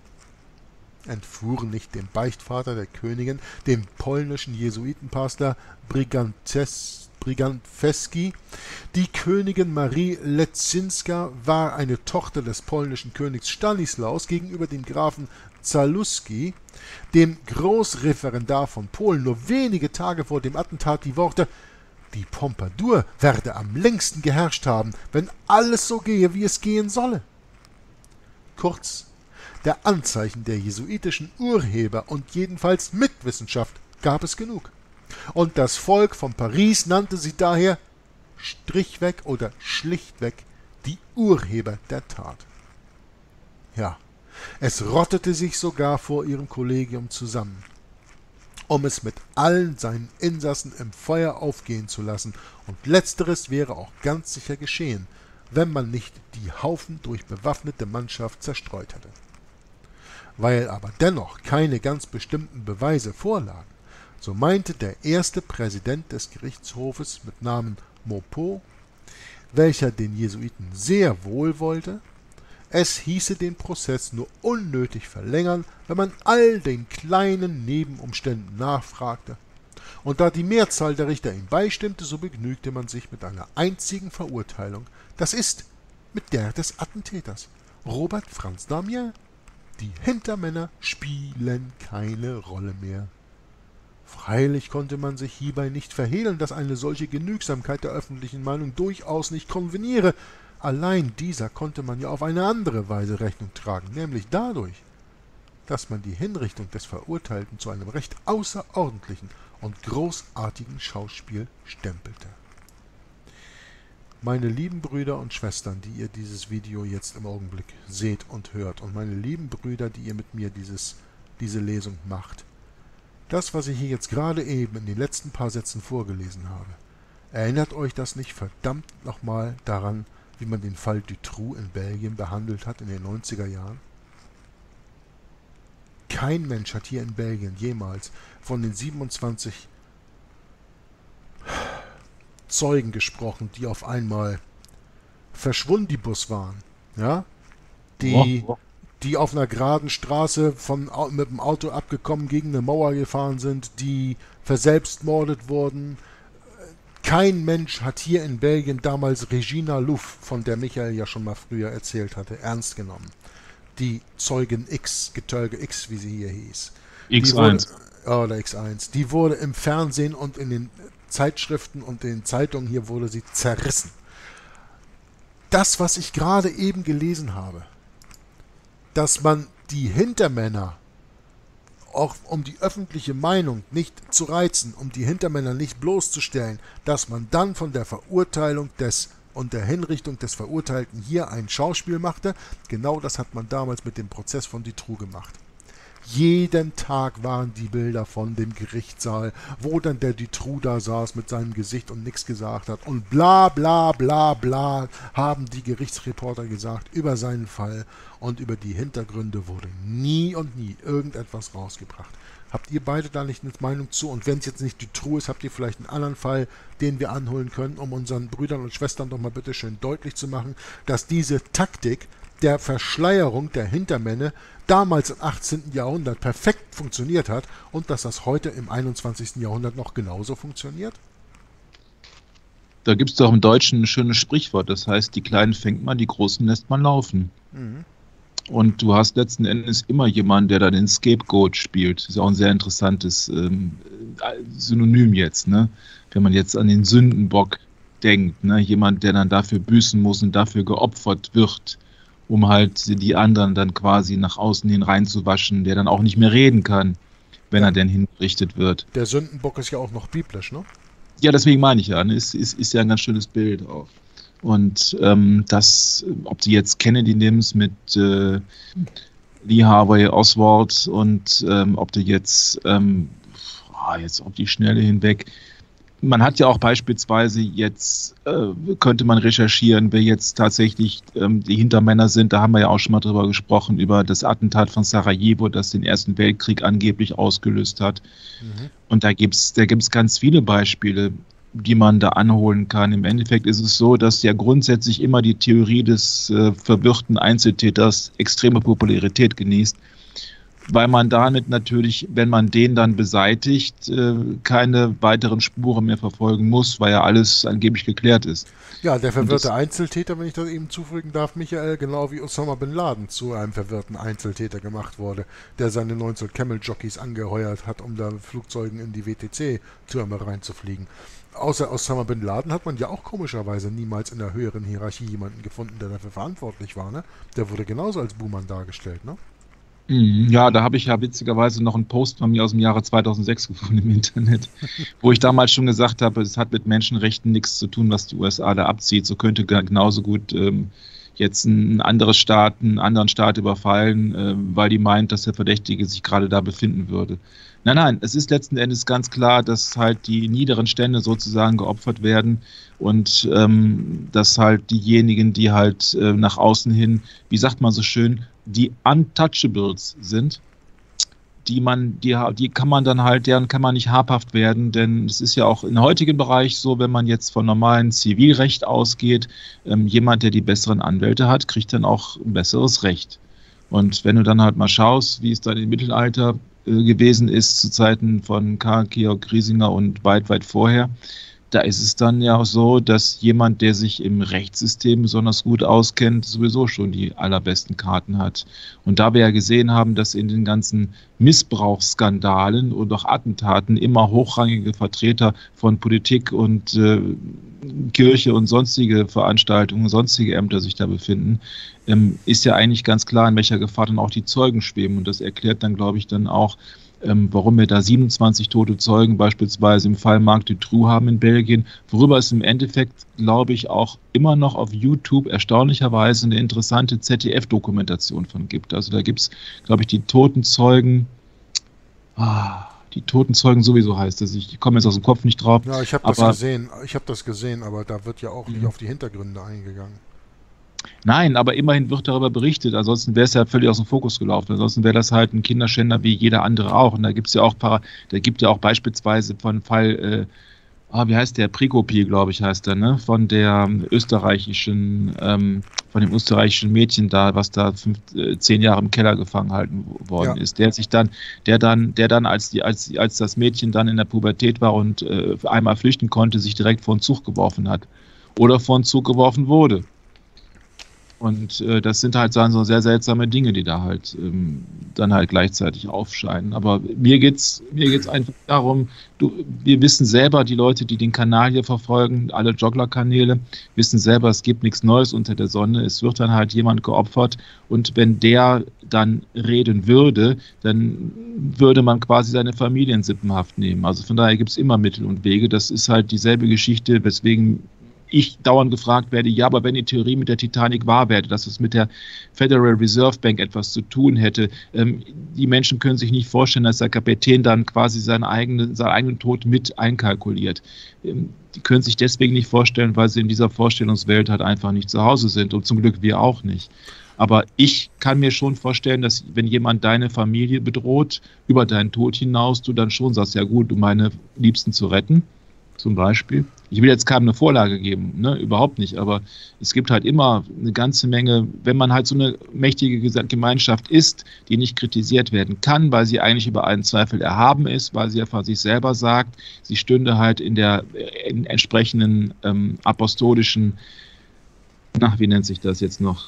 Entfuhren nicht dem Beichtvater der Königin, dem polnischen Jesuitenpastor Brigantfeski. Die Königin Marie Leczinska war eine Tochter des polnischen Königs Stanislaus, gegenüber dem Grafen Zaluski, dem Großreferendar von Polen, nur wenige Tage vor dem Attentat die Worte: Die Pompadour werde am längsten geherrscht haben, wenn alles so gehe, wie es gehen solle. Kurz, der Anzeichen der jesuitischen Urheber und jedenfalls Mitwissenschaft gab es genug. Und das Volk von Paris nannte sie daher strichweg oder schlichtweg die Urheber der Tat. Ja, Es rottete sich sogar vor ihrem Kollegium zusammen, um es mit allen seinen Insassen im Feuer aufgehen zu lassen, und letzteres wäre auch ganz sicher geschehen, wenn man nicht die Haufen durch bewaffnete Mannschaft zerstreut hätte. Weil aber dennoch keine ganz bestimmten Beweise vorlagen, so meinte der erste Präsident des Gerichtshofes mit Namen Maupeou, welcher den Jesuiten sehr wohl wollte, es hieße den Prozess nur unnötig verlängern, wenn man all den kleinen Nebenumständen nachfragte. Und da die Mehrzahl der Richter ihm beistimmte, so begnügte man sich mit einer einzigen Verurteilung, das ist mit der des Attentäters, Robert Franz Damiens. Die Hintermänner spielen keine Rolle mehr. Freilich konnte man sich hierbei nicht verhehlen, dass eine solche Genügsamkeit der öffentlichen Meinung durchaus nicht konveniere. Allein dieser konnte man ja auf eine andere Weise Rechnung tragen, nämlich dadurch, dass man die Hinrichtung des Verurteilten zu einem recht außerordentlichen und großartigen Schauspiel stempelte. Meine lieben Brüder und Schwestern, die ihr dieses Video jetzt im Augenblick seht und hört, und meine lieben Brüder, die ihr mit mir diese Lesung macht, das, was ich hier jetzt gerade eben in den letzten paar Sätzen vorgelesen habe, erinnert euch das nicht verdammt nochmal daran, wie man den Fall Dutroux in Belgien behandelt hat in den 90er Jahren? Kein Mensch hat hier in Belgien jemals von den 27 Zeugen gesprochen, die auf einmal verschwundibus waren, ja? Die auf einer geraden Straße mit dem Auto abgekommen gegen eine Mauer gefahren sind, die verselbstmordet wurden. Kein Mensch hat hier in Belgien damals Regina Louf, von der Michael ja schon mal früher erzählt hatte, ernst genommen. Die Zeugin X, Getölge X, wie sie hier hieß. X1. Oder X1. Die wurde im Fernsehen und in den Zeitschriften und in den Zeitungen hier wurde sie zerrissen. Das, was ich gerade eben gelesen habe, dass man die Hintermänner, auch um die öffentliche Meinung nicht zu reizen, um die Hintermänner nicht bloßzustellen, dass man dann von der Verurteilung und der Hinrichtung des Verurteilten hier ein Schauspiel machte, genau das hat man damals mit dem Prozess von Dutroux gemacht. Jeden Tag waren die Bilder von dem Gerichtssaal, wo dann der Dutroux da saß mit seinem Gesicht und nichts gesagt hat. Und bla bla bla bla haben die Gerichtsreporter gesagt über seinen Fall, und über die Hintergründe wurde nie und nie irgendetwas rausgebracht. Habt ihr beide da nicht eine Meinung zu? Und wenn es jetzt nicht Dutroux ist, habt ihr vielleicht einen anderen Fall, den wir anholen können, um unseren Brüdern und Schwestern doch mal bitte schön deutlich zu machen, dass diese Taktik der Verschleierung der Hintermänner damals im 18. Jahrhundert perfekt funktioniert hat und dass das heute im 21. Jahrhundert noch genauso funktioniert? Da gibt es doch im Deutschen ein schönes Sprichwort, das heißt, die Kleinen fängt man, die Großen lässt man laufen. Mhm. Und du hast letzten Endes immer jemanden, der da den Scapegoat spielt. Das ist auch ein sehr interessantes Synonym jetzt, ne? Wenn man jetzt an den Sündenbock denkt, ne? Jemand, der dann dafür büßen muss und dafür geopfert wird, um halt die anderen dann quasi nach außen hin reinzuwaschen, der dann auch nicht mehr reden kann, wenn er denn hingerichtet wird. Der Sündenbock ist ja auch noch biblisch, ne? Ja, deswegen meine ich ja, ne? Ist ja ein ganz schönes Bild auch. Und das, ob du jetzt Kennedy nimmst mit Lee Harvey Oswald und ob du jetzt auf die Schnelle hinweg. Man hat ja auch beispielsweise jetzt, könnte man recherchieren, wer jetzt tatsächlich die Hintermänner sind. Da haben wir ja auch schon mal drüber gesprochen, über das Attentat von Sarajevo, das den Ersten Weltkrieg angeblich ausgelöst hat. Mhm. Und da gibt's ganz viele Beispiele, die man da anholen kann. Im Endeffekt ist es so, dass ja grundsätzlich immer die Theorie des verwirrten Einzeltäters extreme Popularität genießt, weil man damit natürlich, wenn man den dann beseitigt, keine weiteren Spuren mehr verfolgen muss, weil ja alles angeblich geklärt ist. Ja, der verwirrte Einzeltäter, wenn ich das eben zufügen darf, Michael, genau wie Osama Bin Laden zu einem verwirrten Einzeltäter gemacht wurde, der seine 19 Camel-Jockeys angeheuert hat, um da Flugzeugen in die WTC-Türme reinzufliegen. Außer Osama Bin Laden hat man ja auch komischerweise niemals in der höheren Hierarchie jemanden gefunden, der dafür verantwortlich war, ne? Der wurde genauso als Buhmann dargestellt, ne? Ja, da habe ich ja witzigerweise noch einen Post von mir aus dem Jahre 2006 gefunden im Internet, wo ich damals schon gesagt habe, es hat mit Menschenrechten nichts zu tun, was die USA da abzieht. So könnte genauso gut jetzt einen anderen Staat überfallen, weil die meint, dass der Verdächtige sich gerade da befinden würde. Nein, es ist letzten Endes ganz klar, dass halt die niederen Stände sozusagen geopfert werden und dass halt diejenigen, die halt nach außen hin, wie sagt man so schön, die Untouchables sind, deren kann man nicht habhaft werden, denn es ist ja auch im heutigen Bereich so, wenn man jetzt von normalen Zivilrecht ausgeht, jemand, der die besseren Anwälte hat, kriegt dann auch ein besseres Recht. Und wenn du dann halt mal schaust, wie es dann im Mittelalter gewesen ist, zu Zeiten von Karl Georg Griesinger und weit vorher, da ist es dann ja auch so, dass jemand, der sich im Rechtssystem besonders gut auskennt, sowieso schon die allerbesten Karten hat. Und da wir ja gesehen haben, dass in den ganzen Missbrauchsskandalen und auch Attentaten immer hochrangige Vertreter von Politik und Kirche und sonstige Veranstaltungen, sonstige Ämter sich da befinden, ist ja eigentlich ganz klar, in welcher Gefahr dann auch die Zeugen schweben. Und das erklärt dann, glaube ich, dann auch, warum wir da 27 tote Zeugen beispielsweise im Fall Marc Dutroux haben in Belgien, worüber es im Endeffekt, glaube ich, auch immer noch auf YouTube erstaunlicherweise eine interessante ZDF-Dokumentation von gibt. Also da gibt es, glaube ich, die toten Zeugen sowieso heißt es. Ich komme jetzt aus dem Kopf nicht drauf. Ja, ich habe das gesehen, aber da wird ja auch nicht auf die Hintergründe eingegangen. Nein, aber immerhin wird darüber berichtet, ansonsten wäre es ja völlig aus dem Fokus gelaufen, ansonsten wäre das halt ein Kinderschänder wie jeder andere auch. Und da gibt es ja auch beispielsweise von Fall, wie heißt der, Prokopy, glaube ich, heißt der, ne? Von dem österreichischen Mädchen da, was da 10 Jahre im Keller gefangen halten worden ist, der dann, als das Mädchen dann in der Pubertät war und einmal flüchten konnte, sich direkt vor den Zug geworfen hat oder vor den Zug geworfen wurde. Und das sind halt so sehr seltsame Dinge, die da halt dann halt gleichzeitig aufscheinen. Aber mir geht's einfach darum, wir wissen selber, die Leute, die den Kanal hier verfolgen, alle Joggler-Kanäle, wissen selber, es gibt nichts Neues unter der Sonne. Es wird dann halt jemand geopfert und wenn der dann reden würde, dann würde man quasi seine Familie in Sippenhaft nehmen. Also von daher gibt es immer Mittel und Wege. Das ist halt dieselbe Geschichte, weswegen ich dauernd gefragt werde, ja, aber wenn die Theorie mit der Titanic wahr wäre, dass es mit der Federal Reserve Bank etwas zu tun hätte, die Menschen können sich nicht vorstellen, dass der Kapitän dann quasi seinen eigenen Tod mit einkalkuliert. Die können sich deswegen nicht vorstellen, weil sie in dieser Vorstellungswelt halt einfach nicht zu Hause sind und zum Glück wir auch nicht. Aber ich kann mir schon vorstellen, dass wenn jemand deine Familie bedroht, über deinen Tod hinaus, du dann schon sagst, ja gut, um meine Liebsten zu retten, zum Beispiel. Ich will jetzt keinem eine Vorlage geben, ne? Überhaupt nicht, aber es gibt halt immer eine ganze Menge, wenn man halt so eine mächtige Gemeinschaft ist, die nicht kritisiert werden kann, weil sie eigentlich über einen Zweifel erhaben ist, weil sie einfach sich selber sagt, sie stünde halt in entsprechenden apostolischen, wie nennt sich das jetzt noch,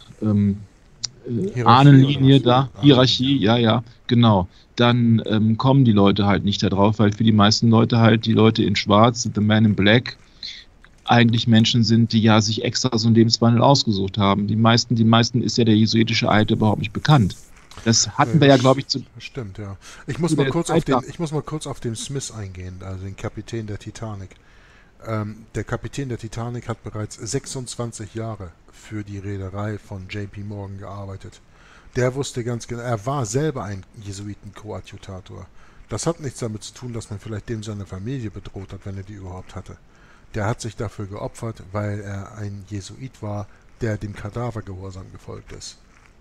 Ahnenlinie da, Hierarchie, ja, genau. Dann kommen die Leute halt nicht darauf, weil für die meisten Leute halt die Leute in Schwarz, the man in black, eigentlich Menschen sind, die ja sich extra so einen Lebenswandel ausgesucht haben. Die meisten ist ja der jesuitische Eid überhaupt nicht bekannt. Das hatten wir ja, glaube ich, Stimmt, ja. Ich muss mal kurz auf den Smith eingehen, also den Kapitän der Titanic. Der Kapitän der Titanic hat bereits 26 Jahre für die Reederei von JP Morgan gearbeitet. Der wusste ganz genau, er war selber ein Jesuiten-Koadjutator. Das hat nichts damit zu tun, dass man vielleicht dem seine Familie bedroht hat, wenn er die überhaupt hatte. Der hat sich dafür geopfert, weil er ein Jesuit war, der dem Kadavergehorsam gefolgt ist.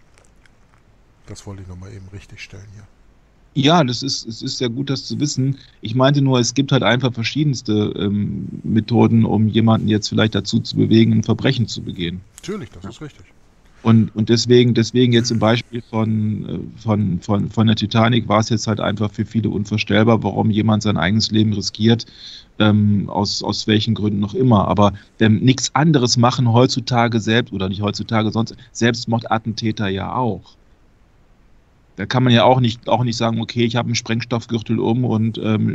Das wollte ich nochmal eben richtig stellen hier. Ja, es ist sehr gut, das zu wissen. Ich meinte nur, es gibt halt einfach verschiedenste Methoden, um jemanden jetzt vielleicht dazu zu bewegen, ein Verbrechen zu begehen. Natürlich, das ist richtig. Und deswegen jetzt im Beispiel von der Titanic war es jetzt halt einfach für viele unvorstellbar, warum jemand sein eigenes Leben riskiert, aus welchen Gründen noch immer. Aber nichts anderes machen heutzutage selbst, oder nicht heutzutage, sonst Selbstmordattentäter ja auch. Da kann man ja auch nicht sagen, okay, ich habe einen Sprengstoffgürtel und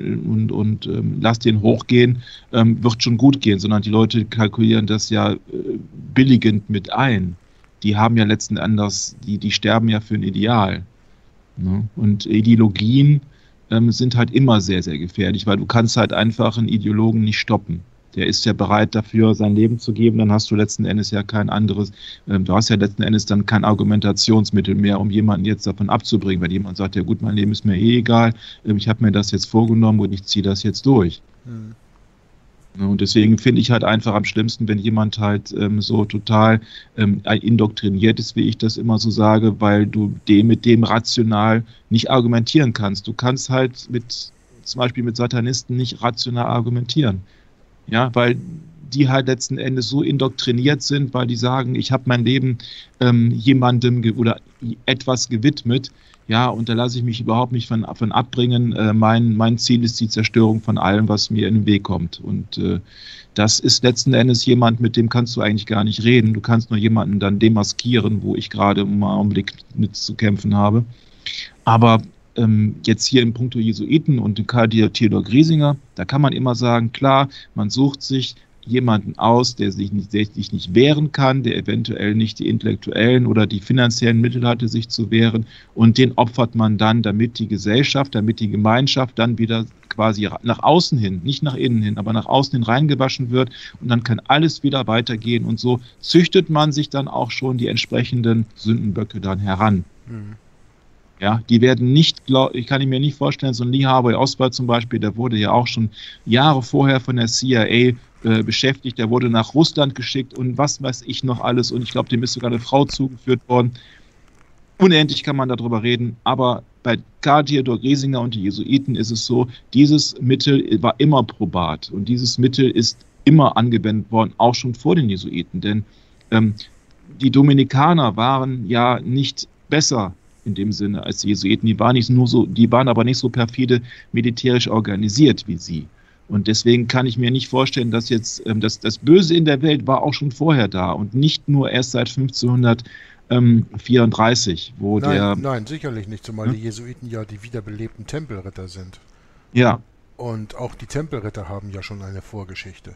lass den hochgehen, wird schon gut gehen, sondern die Leute kalkulieren das ja billigend mit ein. Die haben ja letzten Endes, die sterben ja für ein Ideal. Ne? Und Ideologien sind halt immer sehr, sehr gefährlich, weil du kannst halt einfach einen Ideologen nicht stoppen. der ist ja bereit dafür, sein Leben zu geben, dann hast du letzten Endes ja kein anderes, du hast ja letzten Endes dann kein Argumentationsmittel mehr, um jemanden jetzt davon abzubringen, wenn jemand sagt, ja gut, mein Leben ist mir eh egal, ich habe mir das jetzt vorgenommen und ich ziehe das jetzt durch. Und deswegen finde ich halt einfach am schlimmsten, wenn jemand halt so total indoktriniert ist, wie ich das immer so sage, weil du mit dem rational nicht argumentieren kannst. Du kannst halt zum Beispiel mit Satanisten nicht rational argumentieren. Ja, weil die halt letzten Endes so indoktriniert sind, weil die sagen, ich habe mein Leben jemandem oder etwas gewidmet, ja, und da lasse ich mich überhaupt nicht von abbringen. Mein Ziel ist die Zerstörung von allem, was mir in den Weg kommt. Und das ist letzten Endes jemand, mit dem kannst du eigentlich gar nicht reden. Du kannst nur jemanden dann demaskieren, wo ich gerade im Augenblick mit zu kämpfen habe. Aber jetzt hier im Punkto Jesuiten und Karl Theodor Griesinger, da kann man immer sagen, klar, man sucht sich jemanden aus, der sich nicht wehren kann, der eventuell nicht die intellektuellen oder die finanziellen Mittel hatte, sich zu wehren, und den opfert man dann, damit die Gesellschaft, damit die Gemeinschaft dann wieder quasi nach außen hin, nicht nach innen hin, aber nach außen hin reingewaschen wird, und dann kann alles wieder weitergehen, und so züchtet man sich dann auch schon die entsprechenden Sündenböcke dann heran. Ja, die werden nicht, ich kann mir nicht vorstellen, so ein Lee Harvey Oswald zum Beispiel, der wurde ja auch schon Jahre vorher von der CIA beschäftigt, der wurde nach Russland geschickt und was weiß ich noch alles, und ich glaube, dem ist sogar eine Frau zugeführt worden. Unendlich kann man darüber reden, aber bei Karl Theodor Griesinger und die Jesuiten ist es so, dieses Mittel war immer probat und dieses Mittel ist immer angewendet worden, auch schon vor den Jesuiten, denn die Dominikaner waren ja nicht besser in dem Sinne als die Jesuiten, die waren aber nicht so perfide militärisch organisiert wie sie. Und deswegen kann ich mir nicht vorstellen, dass jetzt das Böse in der Welt war auch schon vorher da und nicht nur erst seit 1534, wo Nein, sicherlich nicht, zumal die Jesuiten ja die wiederbelebten Tempelritter sind. Ja. Und auch die Tempelritter haben ja schon eine Vorgeschichte.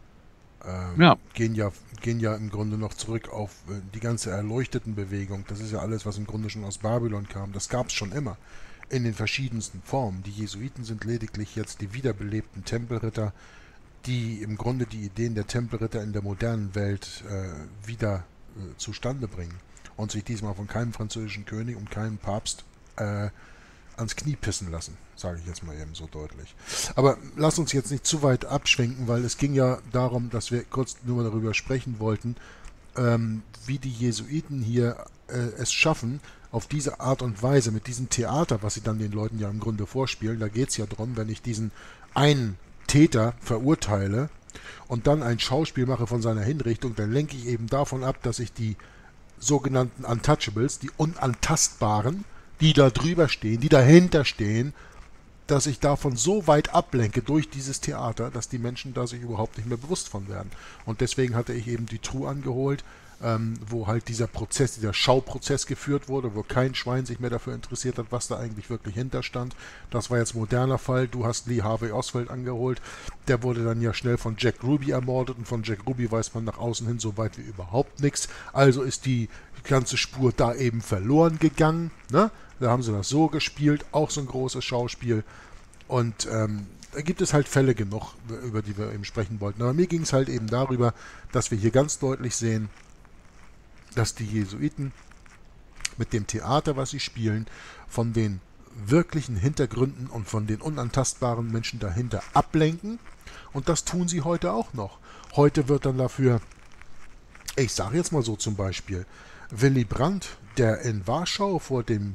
Gehen ja im Grunde noch zurück auf die ganze Erleuchtetenbewegung. Das ist ja alles, was im Grunde schon aus Babylon kam. Das gab es schon immer. In den verschiedensten Formen. Die Jesuiten sind lediglich jetzt die wiederbelebten Tempelritter, die im Grunde die Ideen der Tempelritter in der modernen Welt wieder zustande bringen und sich diesmal von keinem französischen König und keinem Papst ans Knie pissen lassen, sage ich jetzt mal eben so deutlich. Aber lass uns jetzt nicht zu weit abschwenken, weil es ging ja darum, dass wir kurz nur mal darüber sprechen wollten, wie die Jesuiten hier es schaffen, auf diese Art und Weise, mit diesem Theater, was sie dann den Leuten ja im Grunde vorspielen, da geht es ja darum, wenn ich diesen einen Täter verurteile und dann ein Schauspiel mache von seiner Hinrichtung, dann lenke ich eben davon ab, dass ich die sogenannten Untouchables, die Unantastbaren, die da drüber stehen, die dahinter stehen, dass ich davon so weit ablenke durch dieses Theater, dass die Menschen da sich überhaupt nicht mehr bewusst von werden. Und deswegen hatte ich eben die True angeholt, wo halt dieser Schauprozess geführt wurde, wo kein Schwein sich mehr dafür interessiert hat, was da eigentlich wirklich hinterstand. Das war jetzt ein moderner Fall. Du hast Lee Harvey Oswald angeholt. Der wurde dann ja schnell von Jack Ruby ermordet, und von Jack Ruby weiß man nach außen hin so weit wie überhaupt nichts. Also ist die ganze Spur da eben verloren gegangen. Ne? Da haben sie das so gespielt, auch so ein großes Schauspiel. Und da gibt es halt Fälle genug, über die wir eben sprechen wollten. Aber mir ging es halt eben darüber, dass wir hier ganz deutlich sehen, dass die Jesuiten mit dem Theater, was sie spielen, von den wirklichen Hintergründen und von den unantastbaren Menschen dahinter ablenken. Und das tun sie heute auch noch. Heute wird dann dafür, ich sage jetzt mal so zum Beispiel, Willy Brandt, der in Warschau vor diesem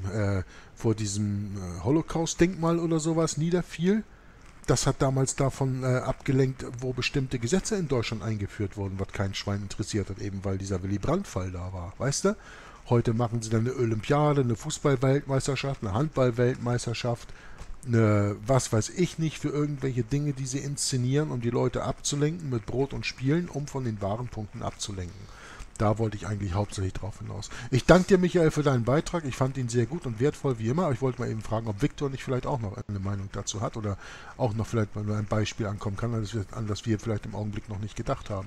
Holocaust-Denkmal oder sowas niederfiel, das hat damals davon abgelenkt, wo bestimmte Gesetze in Deutschland eingeführt wurden, was kein Schwein interessiert hat, eben weil dieser Willy Brandt-Fall da war, weißt du? Heute machen sie dann eine Olympiade, eine Fußball-Weltmeisterschaft, eine Handball-Weltmeisterschaft, eine was weiß ich nicht für irgendwelche Dinge, die sie inszenieren, um die Leute abzulenken mit Brot und Spielen, um von den wahren Punkten abzulenken. Da wollte ich eigentlich hauptsächlich drauf hinaus. Ich danke dir, Michael, für deinen Beitrag. Ich fand ihn sehr gut und wertvoll, wie immer. Aber ich wollte mal eben fragen, ob Viktor nicht vielleicht auch noch eine Meinung dazu hat oder auch noch vielleicht mal ein Beispiel ankommen kann, an das wir vielleicht im Augenblick noch nicht gedacht haben.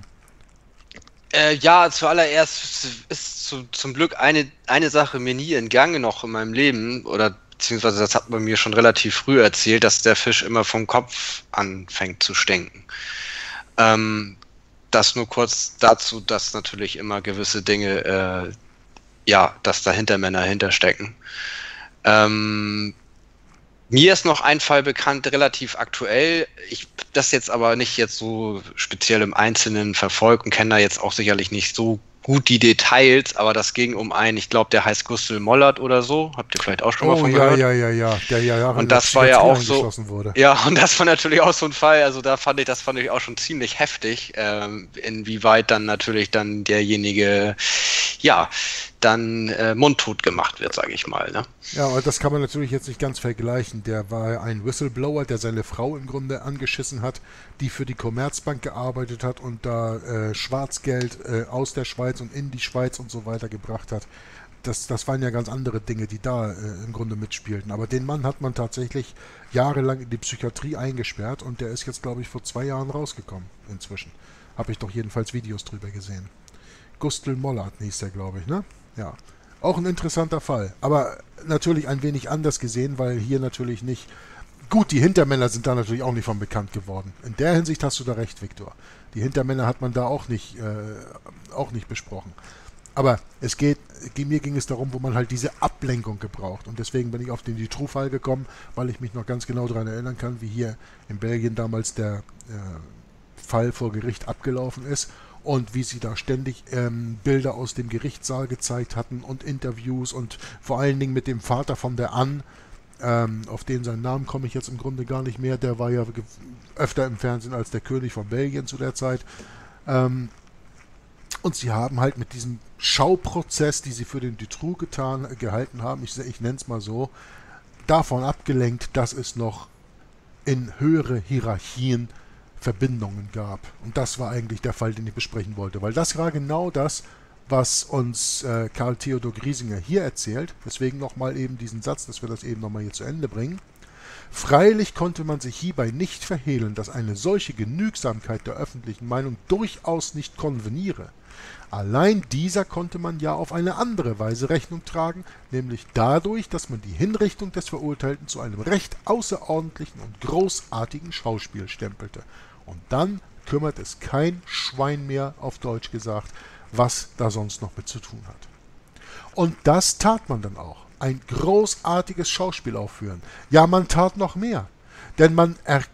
Ja, zuallererst ist zum Glück eine Sache mir nie entgangen noch in meinem Leben, oder beziehungsweise das hat man mir schon relativ früh erzählt, dass der Fisch immer vom Kopf anfängt zu stinken. Das nur kurz dazu, dass natürlich immer gewisse Dinge, dass dahinter Männer hinterstecken. Mir ist noch ein Fall bekannt, relativ aktuell. Ich das jetzt aber nicht jetzt so speziell im Einzelnen verfolgt und kenne da jetzt auch sicherlich nicht so gut die Details, aber das ging um einen, ich glaube, der heißt Gustl Mollert oder so. Habt ihr vielleicht auch schon mal von gehört? Ja, der ja und das war ja auch so, wurde. ja, und das war natürlich auch so ein Fall, also das fand ich auch schon ziemlich heftig, inwieweit dann natürlich dann derjenige, dann mundtot gemacht wird, sage ich mal. Ne? Ja, aber das kann man natürlich jetzt nicht ganz vergleichen. Der war ein Whistleblower, der seine Frau im Grunde angeschissen hat, die für die Commerzbank gearbeitet hat und da Schwarzgeld aus der Schweiz und in die Schweiz und so weiter gebracht hat. Das waren ja ganz andere Dinge, die da im Grunde mitspielten. Aber den Mann hat man tatsächlich jahrelang in die Psychiatrie eingesperrt und der ist jetzt, glaube ich, vor 2 Jahren rausgekommen inzwischen. Habe ich doch jedenfalls Videos drüber gesehen. Gustl Mollert hieß der, glaube ich, ne? Ja. Auch ein interessanter Fall. Aber natürlich ein wenig anders gesehen, weil hier natürlich nicht... Gut, die Hintermänner sind da natürlich auch nicht von bekannt geworden. In der Hinsicht hast du da recht, Viktor. Die Hintermänner hat man da auch nicht besprochen. Aber mir ging es darum, wo man halt diese Ablenkung gebraucht. Und deswegen bin ich auf den Dutroux-Fall gekommen, weil ich mich noch ganz genau daran erinnern kann, wie hier in Belgien damals der Fall vor Gericht abgelaufen ist und wie sie da ständig Bilder aus dem Gerichtssaal gezeigt hatten und Interviews und vor allen Dingen mit dem Vater von der Anne, auf den seinen Namen komme ich jetzt im Grunde gar nicht mehr, der war ja öfter im Fernsehen als der König von Belgien zu der Zeit. Und sie haben halt mit diesem Schauprozess, die sie für den Dutroux gehalten haben, ich nenne es mal so, davon abgelenkt, dass es noch in höhere Hierarchien Verbindungen gab. Und das war eigentlich der Fall, den ich besprechen wollte, weil das war genau das, was uns Karl Theodor Griesinger hier erzählt. Deswegen nochmal eben diesen Satz, dass wir das eben nochmal hier zu Ende bringen. Freilich konnte man sich hierbei nicht verhehlen, dass eine solche Genügsamkeit der öffentlichen Meinung durchaus nicht konveniere. Allein dieser konnte man ja auf eine andere Weise Rechnung tragen, nämlich dadurch, dass man die Hinrichtung des Verurteilten zu einem recht außerordentlichen und großartigen Schauspiel stempelte. Und dann kümmert es kein Schwein mehr, auf Deutsch gesagt, was da sonst noch mit zu tun hat. Und das tat man dann auch. Ein großartiges Schauspiel aufführen. Ja, man tat noch mehr. Denn man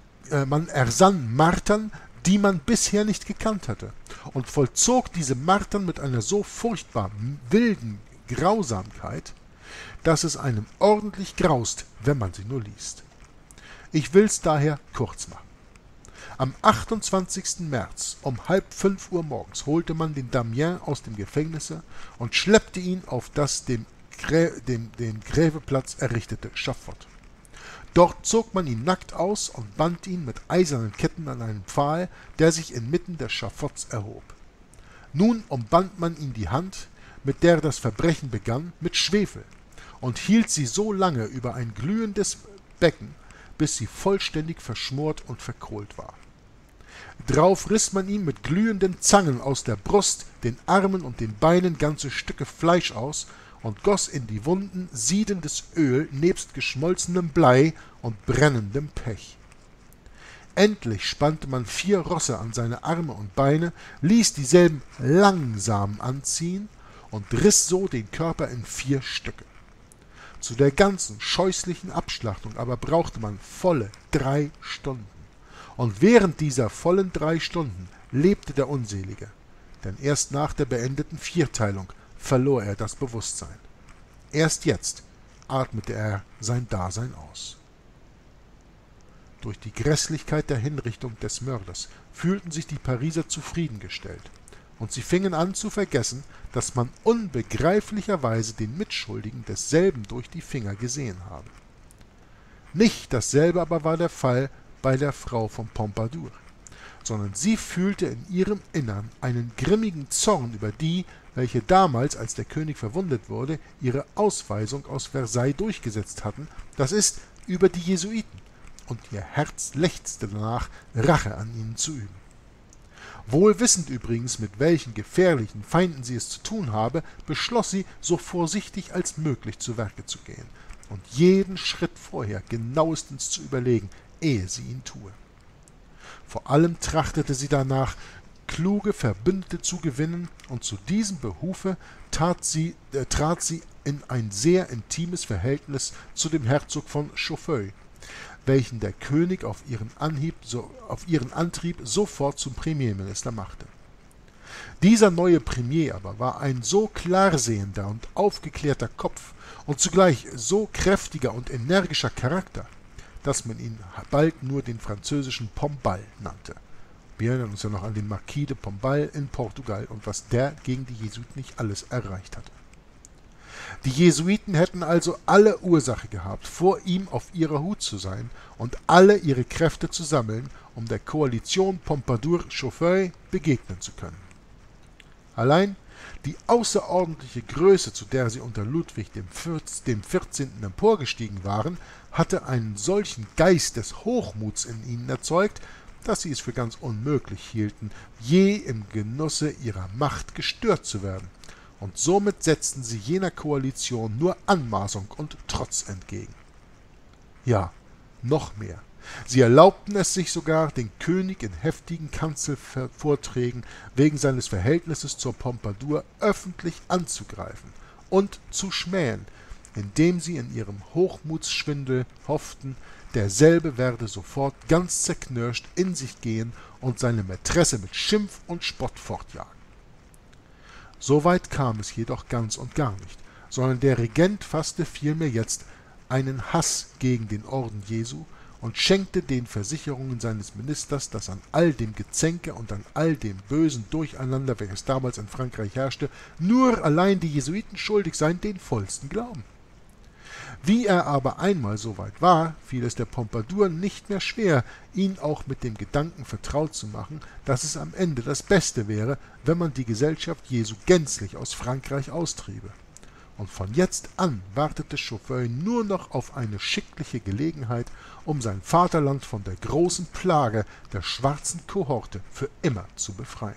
ersann Martern, die man bisher nicht gekannt hatte, und vollzog diese Martern mit einer so furchtbar wilden Grausamkeit, dass es einem ordentlich graust, wenn man sie nur liest. Ich will's daher kurz machen. Am 28. März um 4:30 Uhr morgens holte man den Damien aus dem Gefängnisse und schleppte ihn auf das dem Gräveplatz errichtete Schafott. Dort zog man ihn nackt aus und band ihn mit eisernen Ketten an einen Pfahl, der sich inmitten des Schafotts erhob. Nun umband man ihm die Hand, mit der das Verbrechen begann, mit Schwefel und hielt sie so lange über ein glühendes Becken, bis sie vollständig verschmort und verkohlt war. Drauf riss man ihm mit glühenden Zangen aus der Brust, den Armen und den Beinen ganze Stücke Fleisch aus und goss in die Wunden siedendes Öl nebst geschmolzenem Blei und brennendem Pech. Endlich spannte man 4 Rosse an seine Arme und Beine, ließ dieselben langsam anziehen und riss so den Körper in 4 Stücke. Zu der ganzen scheußlichen Abschlachtung aber brauchte man volle 3 Stunden. Und während dieser vollen 3 Stunden lebte der Unselige, denn erst nach der beendeten Vierteilung verlor er das Bewusstsein. Erst jetzt atmete er sein Dasein aus. Durch die Grässlichkeit der Hinrichtung des Mörders fühlten sich die Pariser zufriedengestellt, und sie fingen an zu vergessen, dass man unbegreiflicherweise den Mitschuldigen desselben durch die Finger gesehen habe. Nicht dasselbe aber war der Fall bei der Frau von Pompadour, sondern sie fühlte in ihrem Innern einen grimmigen Zorn über die, welche damals, als der König verwundet wurde, ihre Ausweisung aus Versailles durchgesetzt hatten, das ist, über die Jesuiten, und ihr Herz lechzte danach, Rache an ihnen zu üben. Wohl wissend übrigens, mit welchen gefährlichen Feinden sie es zu tun habe, beschloss sie, so vorsichtig als möglich zu Werke zu gehen und jeden Schritt vorher genauestens zu überlegen, ehe sie ihn tue. Vor allem trachtete sie danach, kluge Verbündete zu gewinnen, und zu diesem Behufe trat sie in ein sehr intimes Verhältnis zu dem Herzog von Choufeuil, welchen der König auf ihren Antrieb sofort zum Premierminister machte. Dieser neue Premier aber war ein so klarsehender und aufgeklärter Kopf und zugleich so kräftiger und energischer Charakter, dass man ihn bald nur den französischen Pombal nannte. Wir erinnern uns ja noch an den Marquis de Pombal in Portugal und was der gegen die Jesuiten nicht alles erreicht hatte. Die Jesuiten hätten also alle Ursache gehabt, vor ihm auf ihrer Hut zu sein und alle ihre Kräfte zu sammeln, um der Koalition Pompadour-Choufeuil begegnen zu können. Allein die außerordentliche Größe, zu der sie unter Ludwig dem 14. emporgestiegen waren, hatte einen solchen Geist des Hochmuts in ihnen erzeugt, dass sie es für ganz unmöglich hielten, je im Genusse ihrer Macht gestört zu werden, und somit setzten sie jener Koalition nur Anmaßung und Trotz entgegen. Ja, noch mehr. Sie erlaubten es sich sogar, den König in heftigen Kanzelvorträgen wegen seines Verhältnisses zur Pompadour öffentlich anzugreifen und zu schmähen, indem sie in ihrem Hochmutsschwindel hofften, derselbe werde sofort ganz zerknirscht in sich gehen und seine Mätresse mit Schimpf und Spott fortjagen. Soweit kam es jedoch ganz und gar nicht, sondern der Regent fasste vielmehr jetzt einen Hass gegen den Orden Jesu und schenkte den Versicherungen seines Ministers, dass an all dem Gezänke und an all dem bösen Durcheinander, welches damals in Frankreich herrschte, nur allein die Jesuiten schuldig seien, den vollsten Glauben. Wie er aber einmal so weit war, fiel es der Pompadour nicht mehr schwer, ihn auch mit dem Gedanken vertraut zu machen, dass es am Ende das Beste wäre, wenn man die Gesellschaft Jesu gänzlich aus Frankreich austriebe. Und von jetzt an wartete Choufeuil nur noch auf eine schickliche Gelegenheit, um sein Vaterland von der großen Plage der schwarzen Kohorte für immer zu befreien.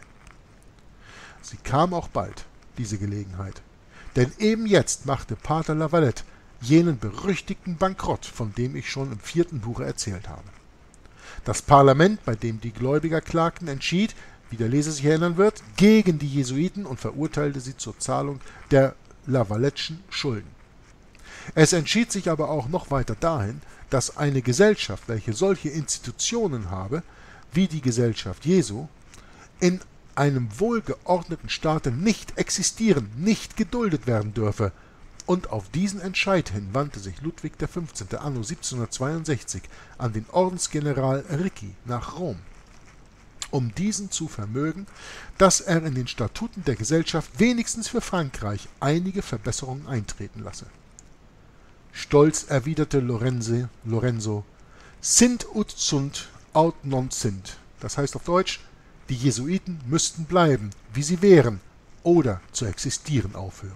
Sie kam auch bald, diese Gelegenheit, denn eben jetzt machte Pater Lavalette jenen berüchtigten Bankrott, von dem ich schon im 4. Buche erzählt habe. Das Parlament, bei dem die Gläubiger klagten, entschied, wie der Leser sich erinnern wird, gegen die Jesuiten und verurteilte sie zur Zahlung der Lavalette'schen Schulden. Es entschied sich aber auch noch weiter dahin, dass eine Gesellschaft, welche solche Institutionen habe, wie die Gesellschaft Jesu, in einem wohlgeordneten Staate nicht existieren, nicht geduldet werden dürfe, und auf diesen Entscheid hin wandte sich Ludwig XV. Anno 1762 an den Ordensgeneral Ricci nach Rom, um diesen zu vermögen, dass er in den Statuten der Gesellschaft wenigstens für Frankreich einige Verbesserungen eintreten lasse. Stolz erwiderte Lorenzo, sint ut sunt, aut non sint, das heißt auf Deutsch, die Jesuiten müssten bleiben, wie sie wären, oder zu existieren aufhören.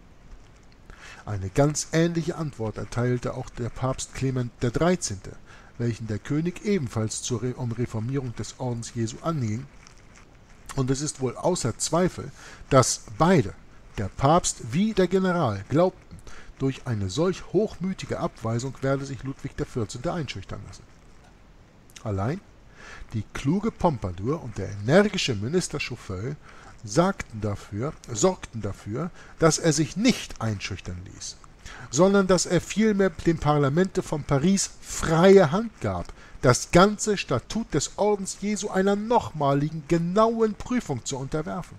Eine ganz ähnliche Antwort erteilte auch der Papst Clement XIII., welchen der König ebenfalls um Reformierung des Ordens Jesu anging, und es ist wohl außer Zweifel, dass beide, der Papst wie der General, glaubten, durch eine solch hochmütige Abweisung werde sich Ludwig XIV. Einschüchtern lassen. Allein die kluge Pompadour und der energische Minister Choufeuil sorgten dafür, dass er sich nicht einschüchtern ließ, sondern dass er vielmehr dem Parlamente von Paris freie Hand gab, das ganze Statut des Ordens Jesu einer nochmaligen, genauen Prüfung zu unterwerfen.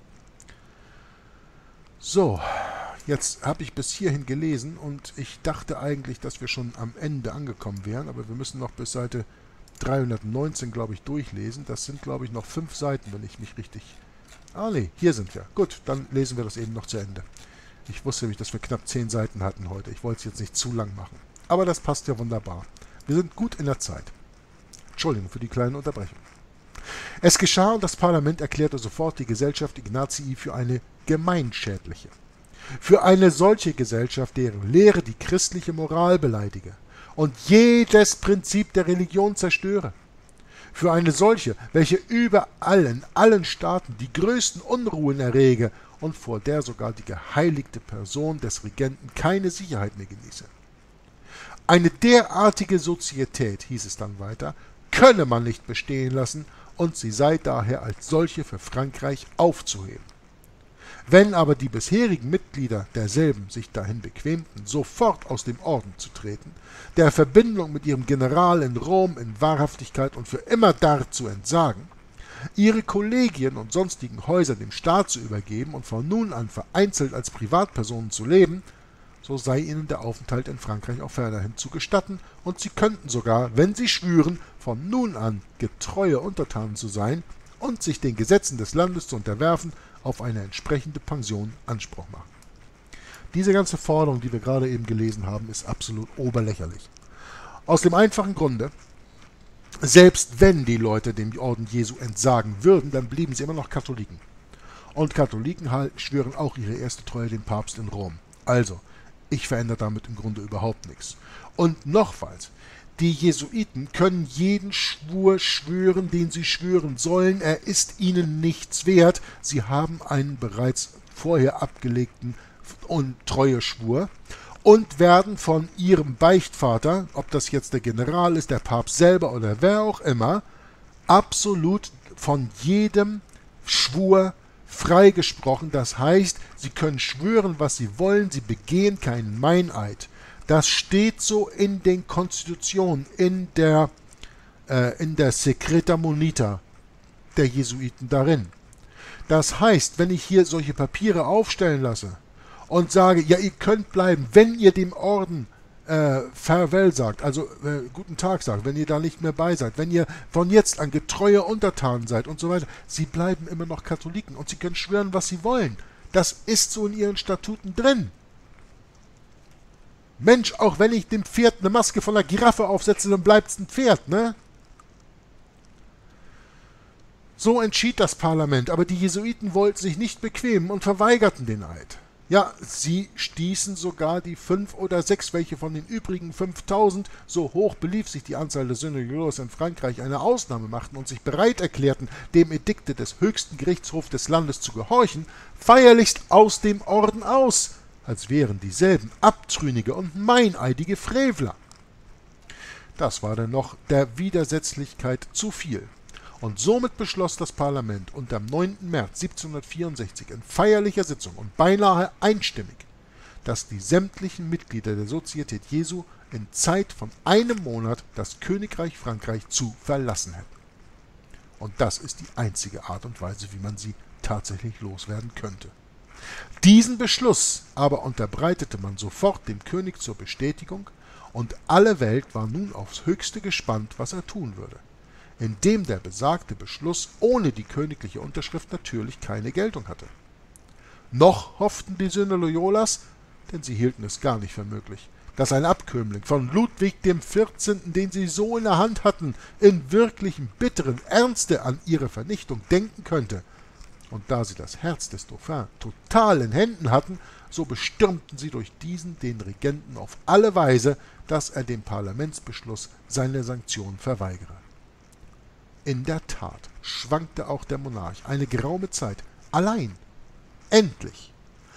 So, jetzt habe ich bis hierhin gelesen und ich dachte eigentlich, dass wir schon am Ende angekommen wären, aber wir müssen noch bis Seite 319, glaube ich, durchlesen. Das sind, glaube ich, noch 5 Seiten, wenn ich mich richtig... Ah, nee, hier sind wir. Gut, dann lesen wir das eben noch zu Ende. Ich wusste nämlich, dass wir knapp 10 Seiten hatten heute. Ich wollte es jetzt nicht zu lang machen. Aber das passt ja wunderbar. Wir sind gut in der Zeit. Entschuldigung für die kleine Unterbrechung. Es geschah und das Parlament erklärte sofort die Gesellschaft Ignatii für eine gemeinschädliche. Für eine solche Gesellschaft, deren Lehre die christliche Moral beleidige und jedes Prinzip der Religion zerstöre. Für eine solche, welche überall in allen Staaten die größten Unruhen errege und vor der sogar die geheiligte Person des Regenten keine Sicherheit mehr genieße. Eine derartige Sozietät, hieß es dann weiter, könne man nicht bestehen lassen und sie sei daher als solche für Frankreich aufzuheben. Wenn aber die bisherigen Mitglieder derselben sich dahin bequemten, sofort aus dem Orden zu treten, der Verbindung mit ihrem General in Rom in Wahrhaftigkeit und für immerdar zu entsagen, ihre Kollegien und sonstigen Häuser dem Staat zu übergeben und von nun an vereinzelt als Privatpersonen zu leben, so sei ihnen der Aufenthalt in Frankreich auch fernerhin zu gestatten, und sie könnten sogar, wenn sie schwüren, von nun an getreue Untertanen zu sein und sich den Gesetzen des Landes zu unterwerfen, auf eine entsprechende Pension Anspruch machen. Diese ganze Forderung, die wir gerade eben gelesen haben, ist absolut oberlächerlich. Aus dem einfachen Grunde, selbst wenn die Leute dem Orden Jesu entsagen würden, dann blieben sie immer noch Katholiken. Und Katholiken schwören auch ihre erste Treue dem Papst in Rom. Also, ich verändere damit im Grunde überhaupt nichts. Und nochmals, die Jesuiten können jeden Schwur schwören, den sie schwören sollen. Er ist ihnen nichts wert. Sie haben einen bereits vorher abgelegten Treueschwur und werden von ihrem Beichtvater, ob das jetzt der General ist, der Papst selber oder wer auch immer, absolut von jedem Schwur freigesprochen. Das heißt, sie können schwören, was sie wollen, sie begehen keinen Meineid. Das steht so in den Konstitutionen, in der Secreta Monita der Jesuiten darin. Das heißt, wenn ich hier solche Papiere aufstellen lasse und sage, ja, ihr könnt bleiben, wenn ihr dem Orden Farewell sagt, also guten Tag sagt, wenn ihr da nicht mehr bei seid, wenn ihr von jetzt an getreue Untertanen seid und so weiter, sie bleiben immer noch Katholiken und sie können schwören, was sie wollen. Das ist so in ihren Statuten drin. Mensch, auch wenn ich dem Pferd eine Maske von einer Giraffe aufsetze, dann bleibt es ein Pferd, ne? So entschied das Parlament, aber die Jesuiten wollten sich nicht bequemen und verweigerten den Eid. Ja, sie stießen sogar die 5 oder 6, welche von den übrigen 5000, so hoch belief sich die Anzahl der Synodologen in Frankreich, eine Ausnahme machten und sich bereit erklärten, dem Edikte des höchsten Gerichtshofs des Landes zu gehorchen, feierlichst aus dem Orden aus, als wären dieselben abtrünnige und meineidige Frevler. Das war denn noch der Widersetzlichkeit zu viel. Und somit beschloss das Parlament unter am 9. März 1764 in feierlicher Sitzung und beinahe einstimmig, dass die sämtlichen Mitglieder der Sozietät Jesu in Zeit von einem Monat das Königreich Frankreich zu verlassen hätten. Und das ist die einzige Art und Weise, wie man sie tatsächlich loswerden könnte. Diesen Beschluss aber unterbreitete man sofort dem König zur Bestätigung, und alle Welt war nun aufs Höchste gespannt, was er tun würde, indem der besagte Beschluss ohne die königliche Unterschrift natürlich keine Geltung hatte. Noch hofften die Söhne Loyolas, denn sie hielten es gar nicht für möglich, dass ein Abkömmling von Ludwig XIV., den sie so in der Hand hatten, in wirklichem bitteren Ernste an ihre Vernichtung denken könnte. Und da sie das Herz des Dauphins total in Händen hatten, so bestürmten sie durch diesen den Regenten auf alle Weise, dass er dem Parlamentsbeschluss seine Sanktion verweigere. In der Tat schwankte auch der Monarch eine geraume Zeit allein. Endlich,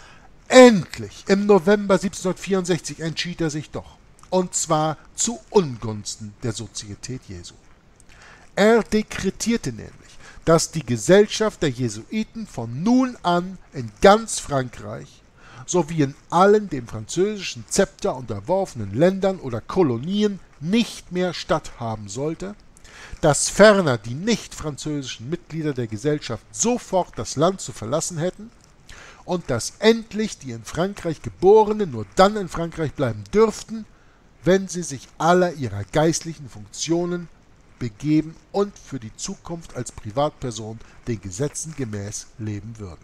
im November 1764 entschied er sich doch, und zwar zu Ungunsten der Sozietät Jesu. Er dekretierte nämlich, dass die Gesellschaft der Jesuiten von nun an in ganz Frankreich sowie in allen dem französischen Zepter unterworfenen Ländern oder Kolonien nicht mehr statthaben sollte, dass ferner die nicht französischen Mitglieder der Gesellschaft sofort das Land zu verlassen hätten und dass endlich die in Frankreich Geborenen nur dann in Frankreich bleiben dürften, wenn sie sich aller ihrer geistlichen Funktionen begeben und für die Zukunft als Privatperson den Gesetzen gemäß leben würden.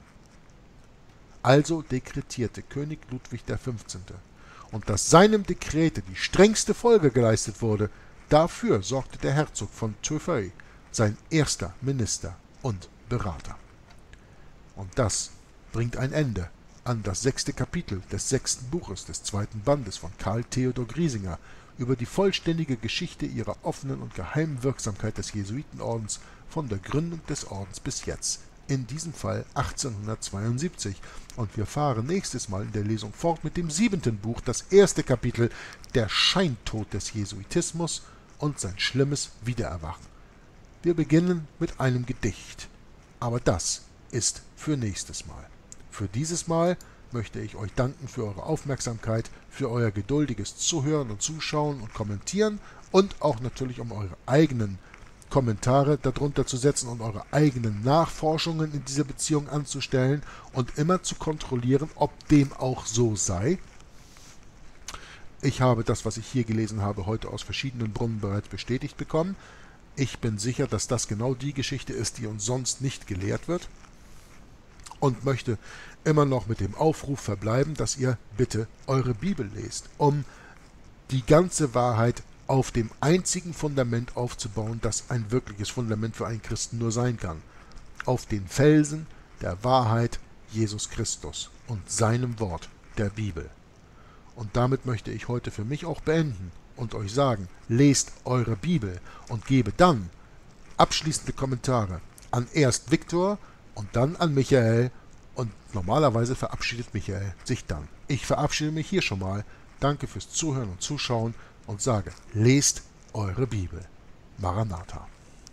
Also dekretierte König Ludwig XV. Und dass seinem Dekrete die strengste Folge geleistet wurde, dafür sorgte der Herzog von Teffeuil, sein erster Minister und Berater. Und das bringt ein Ende an das 6. Kapitel des 6. Buches des 2. Bandes von Karl Theodor Griesinger über die vollständige Geschichte ihrer offenen und geheimen Wirksamkeit des Jesuitenordens von der Gründung des Ordens bis jetzt, in diesem Fall 1872. Und wir fahren nächstes Mal in der Lesung fort mit dem 7. Buch, das 1. Kapitel, der Scheintod des Jesuitismus, und sein schlimmes Wiedererwachen. Wir beginnen mit einem Gedicht, aber das ist für nächstes Mal. Für dieses Mal möchte ich euch danken für eure Aufmerksamkeit, für euer geduldiges Zuhören und Zuschauen und Kommentieren und auch natürlich um eure eigenen Kommentare darunter zu setzen und eure eigenen Nachforschungen in dieser Beziehung anzustellen und immer zu kontrollieren, ob dem auch so sei. Ich habe das, was ich hier gelesen habe, heute aus verschiedenen Brunnen bereits bestätigt bekommen. Ich bin sicher, dass das genau die Geschichte ist, die uns sonst nicht gelehrt wird, und möchte immer noch mit dem Aufruf verbleiben, dass ihr bitte eure Bibel lest, um die ganze Wahrheit auf dem einzigen Fundament aufzubauen, das ein wirkliches Fundament für einen Christen nur sein kann. Auf den Felsen der Wahrheit Jesus Christus und seinem Wort, der Bibel. Und damit möchte ich heute für mich auch beenden und euch sagen, lest eure Bibel und gebe dann abschließende Kommentare an erst Viktor und dann an Michael, und normalerweise verabschiedet Michael sich dann. Ich verabschiede mich hier schon mal. Danke fürs Zuhören und Zuschauen und sage, lest eure Bibel. Maranatha.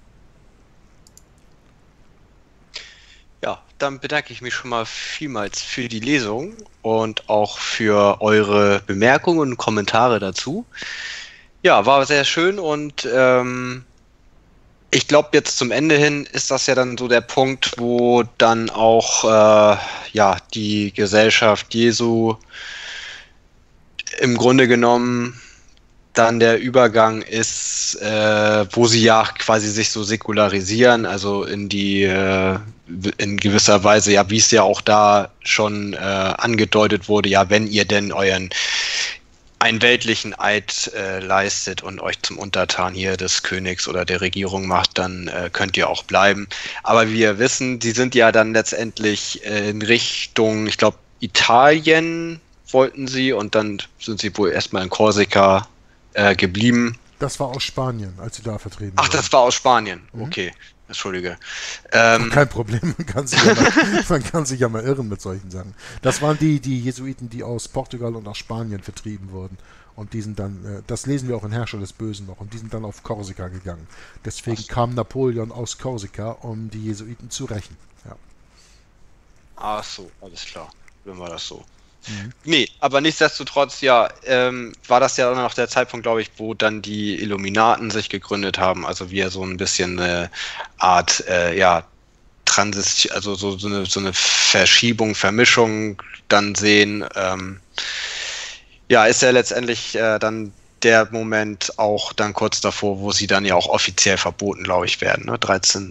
Ja, dann bedanke ich mich schon mal vielmals für die Lesung und auch für eure Bemerkungen und Kommentare dazu. Ja, war sehr schön und ich glaube, jetzt zum Ende hin ist das ja dann so der Punkt, wo dann auch die Gesellschaft Jesu im Grunde genommen dann der Übergang ist, wo sie ja quasi sich so säkularisieren, also in gewisser Weise, ja, wie es ja auch da schon angedeutet wurde, ja, wenn ihr denn einen weltlichen Eid leistet und euch zum Untertan hier des Königs oder der Regierung macht, dann könnt ihr auch bleiben. Aber wie wir wissen, die sind ja dann letztendlich in Richtung, ich glaube, Italien wollten sie, und dann sind sie wohl erstmal in Korsika geblieben. Das war aus Spanien, als sie da vertrieben Ach, wurden. das war aus Spanien. Okay, entschuldige. Kein Problem, man kann sich ja mal irren mit solchen Sachen. Das waren die Jesuiten, die aus Portugal und aus Spanien vertrieben wurden. Und die sind dann, das lesen wir auch in Herrscher des Bösen noch, und die sind dann auf Korsika gegangen. Deswegen kam Napoleon aus Korsika, um die Jesuiten zu rächen. Ja. Ach so, alles klar. Dann war das so. Nee, aber nichtsdestotrotz, ja, war das ja noch der Zeitpunkt, glaube ich, wo dann die Illuminaten sich gegründet haben, also wir so ein bisschen eine Art, Transition, also so eine Verschiebung, Vermischung dann sehen. Ist ja letztendlich dann der Moment auch dann kurz davor, wo sie dann ja auch offiziell verboten, glaube ich, werden, ne?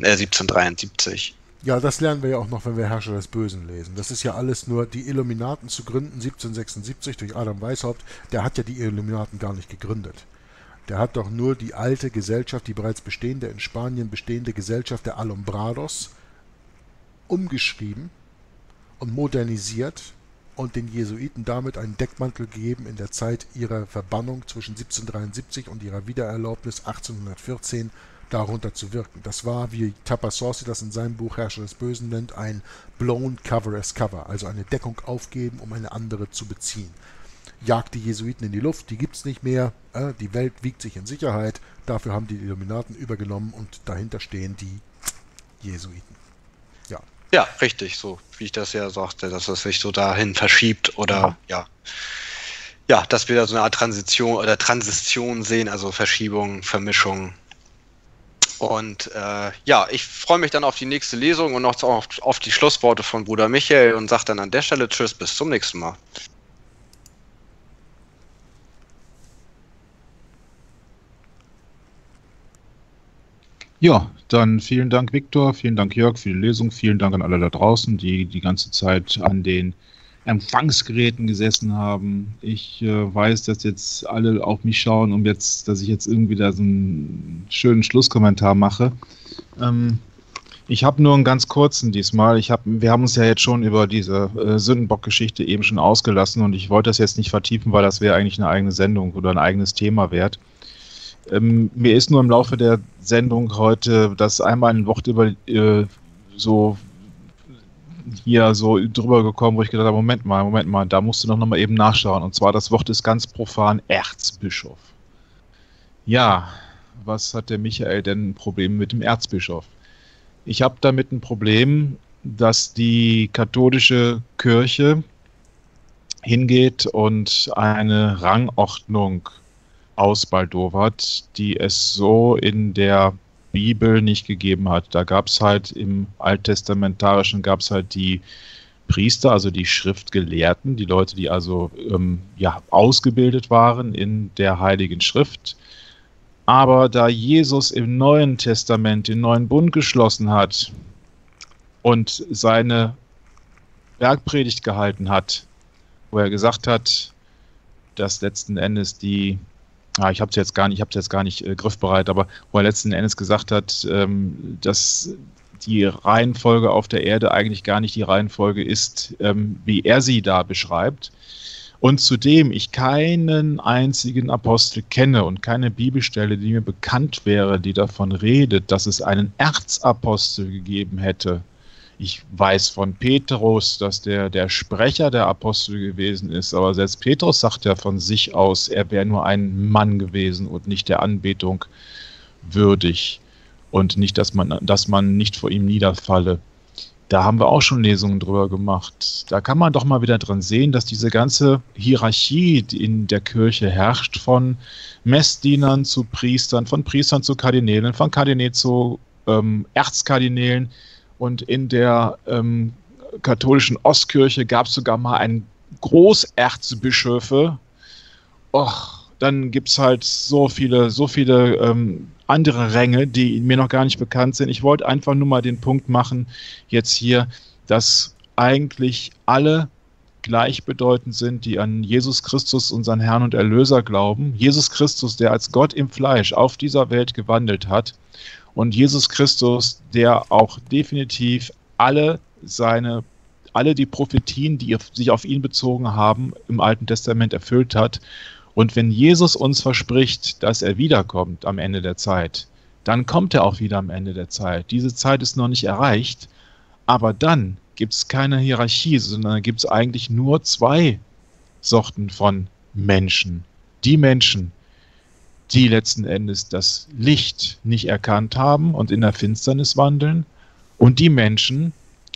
1773. Ja, das lernen wir ja auch noch, wenn wir Herrscher des Bösen lesen. Das ist ja alles nur, die Illuminaten zu gründen, 1776 durch Adam Weishaupt, der hat ja die Illuminaten gar nicht gegründet. Der hat doch nur die alte Gesellschaft, die bereits bestehende, in Spanien bestehende Gesellschaft der Alumbrados, umgeschrieben und modernisiert und den Jesuiten damit einen Deckmantel gegeben in der Zeit ihrer Verbannung zwischen 1773 und ihrer Wiedererlaubnis 1814, darunter zu wirken. Das war, wie Tapassorsi das in seinem Buch Herrscher des Bösen nennt, ein blown cover as cover, also eine Deckung aufgeben, um eine andere zu beziehen. Jagt die Jesuiten in die Luft, die gibt's nicht mehr, die Welt wiegt sich in Sicherheit, dafür haben die Illuminaten übergenommen und dahinter stehen die Jesuiten. Ja. Ja, richtig, so wie ich das ja sagte, dass das sich so dahin verschiebt oder dass wir da so eine Art Transition sehen, also Verschiebung, Vermischung. Und ich freue mich dann auf die nächste Lesung und noch auf die Schlussworte von Bruder Michael und sage dann an der Stelle Tschüss, bis zum nächsten Mal. Ja, dann vielen Dank, Viktor, vielen Dank, Jörg, für die Lesung, vielen Dank an alle da draußen, die die ganze Zeit an den Empfangsgeräten gesessen haben. Ich weiß, dass jetzt alle auf mich schauen, dass ich jetzt irgendwie da so einen schönen Schlusskommentar mache. Ich habe nur einen ganz kurzen diesmal. Wir haben uns ja jetzt schon über diese Sündenbock-Geschichte eben schon ausgelassen und ich wollte das jetzt nicht vertiefen, weil das wäre eigentlich eine eigene Sendung oder ein eigenes Thema wert. Mir ist nur im Laufe der Sendung heute das einmal ein Wort über hier so drüber gekommen, wo ich gedacht habe, Moment mal, da musst du noch mal eben nachschauen. Und zwar das Wort ist ganz profan Erzbischof. Ja, was hat der Michael denn ein Problem mit dem Erzbischof? Ich habe damit ein Problem, dass die katholische Kirche hingeht und eine Rangordnung ausbaldowert, die es so in der Bibel nicht gegeben hat. Da gab es halt im Alttestamentarischen die Priester, also die Schriftgelehrten, die Leute, die also ausgebildet waren in der Heiligen Schrift. Aber da Jesus im Neuen Testament den neuen Bund geschlossen hat und seine Bergpredigt gehalten hat, wo er gesagt hat, dass letzten Endes ich habe es jetzt gar nicht griffbereit, aber wo er letzten Endes gesagt hat, dass die Reihenfolge auf der Erde eigentlich gar nicht die Reihenfolge ist, wie er sie da beschreibt. Und zudem ich keinen einzigen Apostel kenne und keine Bibelstelle, die mir bekannt wäre, die davon redet, dass es einen Erzapostel gegeben hätte. Ich weiß von Petrus, dass der Sprecher der Apostel gewesen ist, aber selbst Petrus sagt ja von sich aus, er wäre nur ein Mann gewesen und nicht der Anbetung würdig und nicht, dass man nicht vor ihm niederfalle. Da haben wir auch schon Lesungen drüber gemacht. Da kann man doch mal wieder dran sehen, dass diese ganze Hierarchie, die in der Kirche herrscht, von Messdienern zu Priestern, von Priestern zu Kardinälen, von Kardinälen zu Erzkardinälen, und in der katholischen Ostkirche gab es sogar mal einen Großerzbischöfe. Dann gibt es halt so viele andere Ränge, die mir noch gar nicht bekannt sind. Ich wollte einfach nur mal den Punkt machen, jetzt hier, dass eigentlich alle gleichbedeutend sind, die an Jesus Christus, unseren Herrn und Erlöser, glauben. Jesus Christus, der als Gott im Fleisch auf dieser Welt gewandelt hat. Und Jesus Christus, der auch definitiv alle die Prophetien, die sich auf ihn bezogen haben, im Alten Testament erfüllt hat. Und wenn Jesus uns verspricht, dass er wiederkommt am Ende der Zeit, dann kommt er auch wieder am Ende der Zeit. Diese Zeit ist noch nicht erreicht, aber dann gibt es keine Hierarchie, sondern dann gibt es eigentlich nur zwei Sorten von Menschen. Die Menschen, die letzten Endes das Licht nicht erkannt haben und in der Finsternis wandeln, und die Menschen,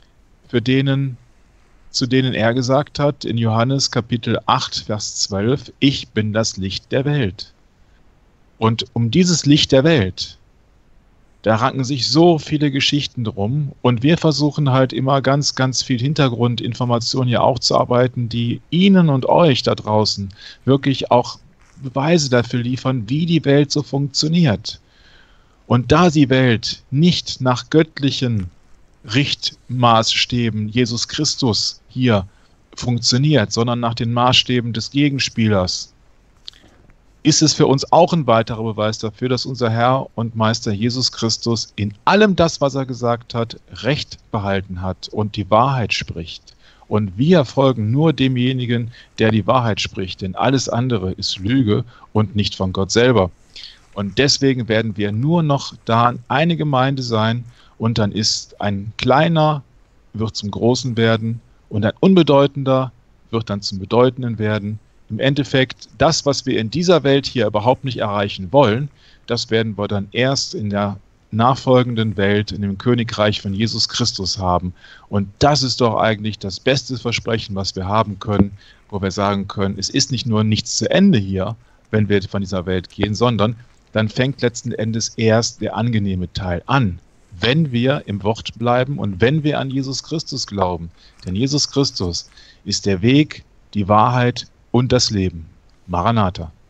zu denen er gesagt hat, in Johannes Kapitel 8, Vers 12, ich bin das Licht der Welt. Und um dieses Licht der Welt, da ranken sich so viele Geschichten drum, und wir versuchen halt immer ganz, ganz viel Hintergrundinformationen hier aufzuarbeiten, die Ihnen und euch da draußen wirklich auch Beweise dafür liefern, wie die Welt so funktioniert. Und da die Welt nicht nach göttlichen Richtmaßstäben Jesus Christus hier funktioniert, sondern nach den Maßstäben des Gegenspielers, ist es für uns auch ein weiterer Beweis dafür, dass unser Herr und Meister Jesus Christus in allem das, was er gesagt hat, Recht behalten hat und die Wahrheit spricht. Und wir folgen nur demjenigen, der die Wahrheit spricht, denn alles andere ist Lüge und nicht von Gott selber. Und deswegen werden wir nur noch da eine Gemeinde sein, und dann ist ein kleiner, wird zum Großen werden, und ein Unbedeutender wird dann zum Bedeutenden werden. Im Endeffekt, das, was wir in dieser Welt hier überhaupt nicht erreichen wollen, das werden wir dann erst in der nachfolgenden Welt, in dem Königreich von Jesus Christus haben. Und das ist doch eigentlich das beste Versprechen, was wir haben können, wo wir sagen können, es ist nicht nur nichts zu Ende hier, wenn wir von dieser Welt gehen, sondern dann fängt letzten Endes erst der angenehme Teil an, wenn wir im Wort bleiben und wenn wir an Jesus Christus glauben. Denn Jesus Christus ist der Weg, die Wahrheit und das Leben. Maranatha.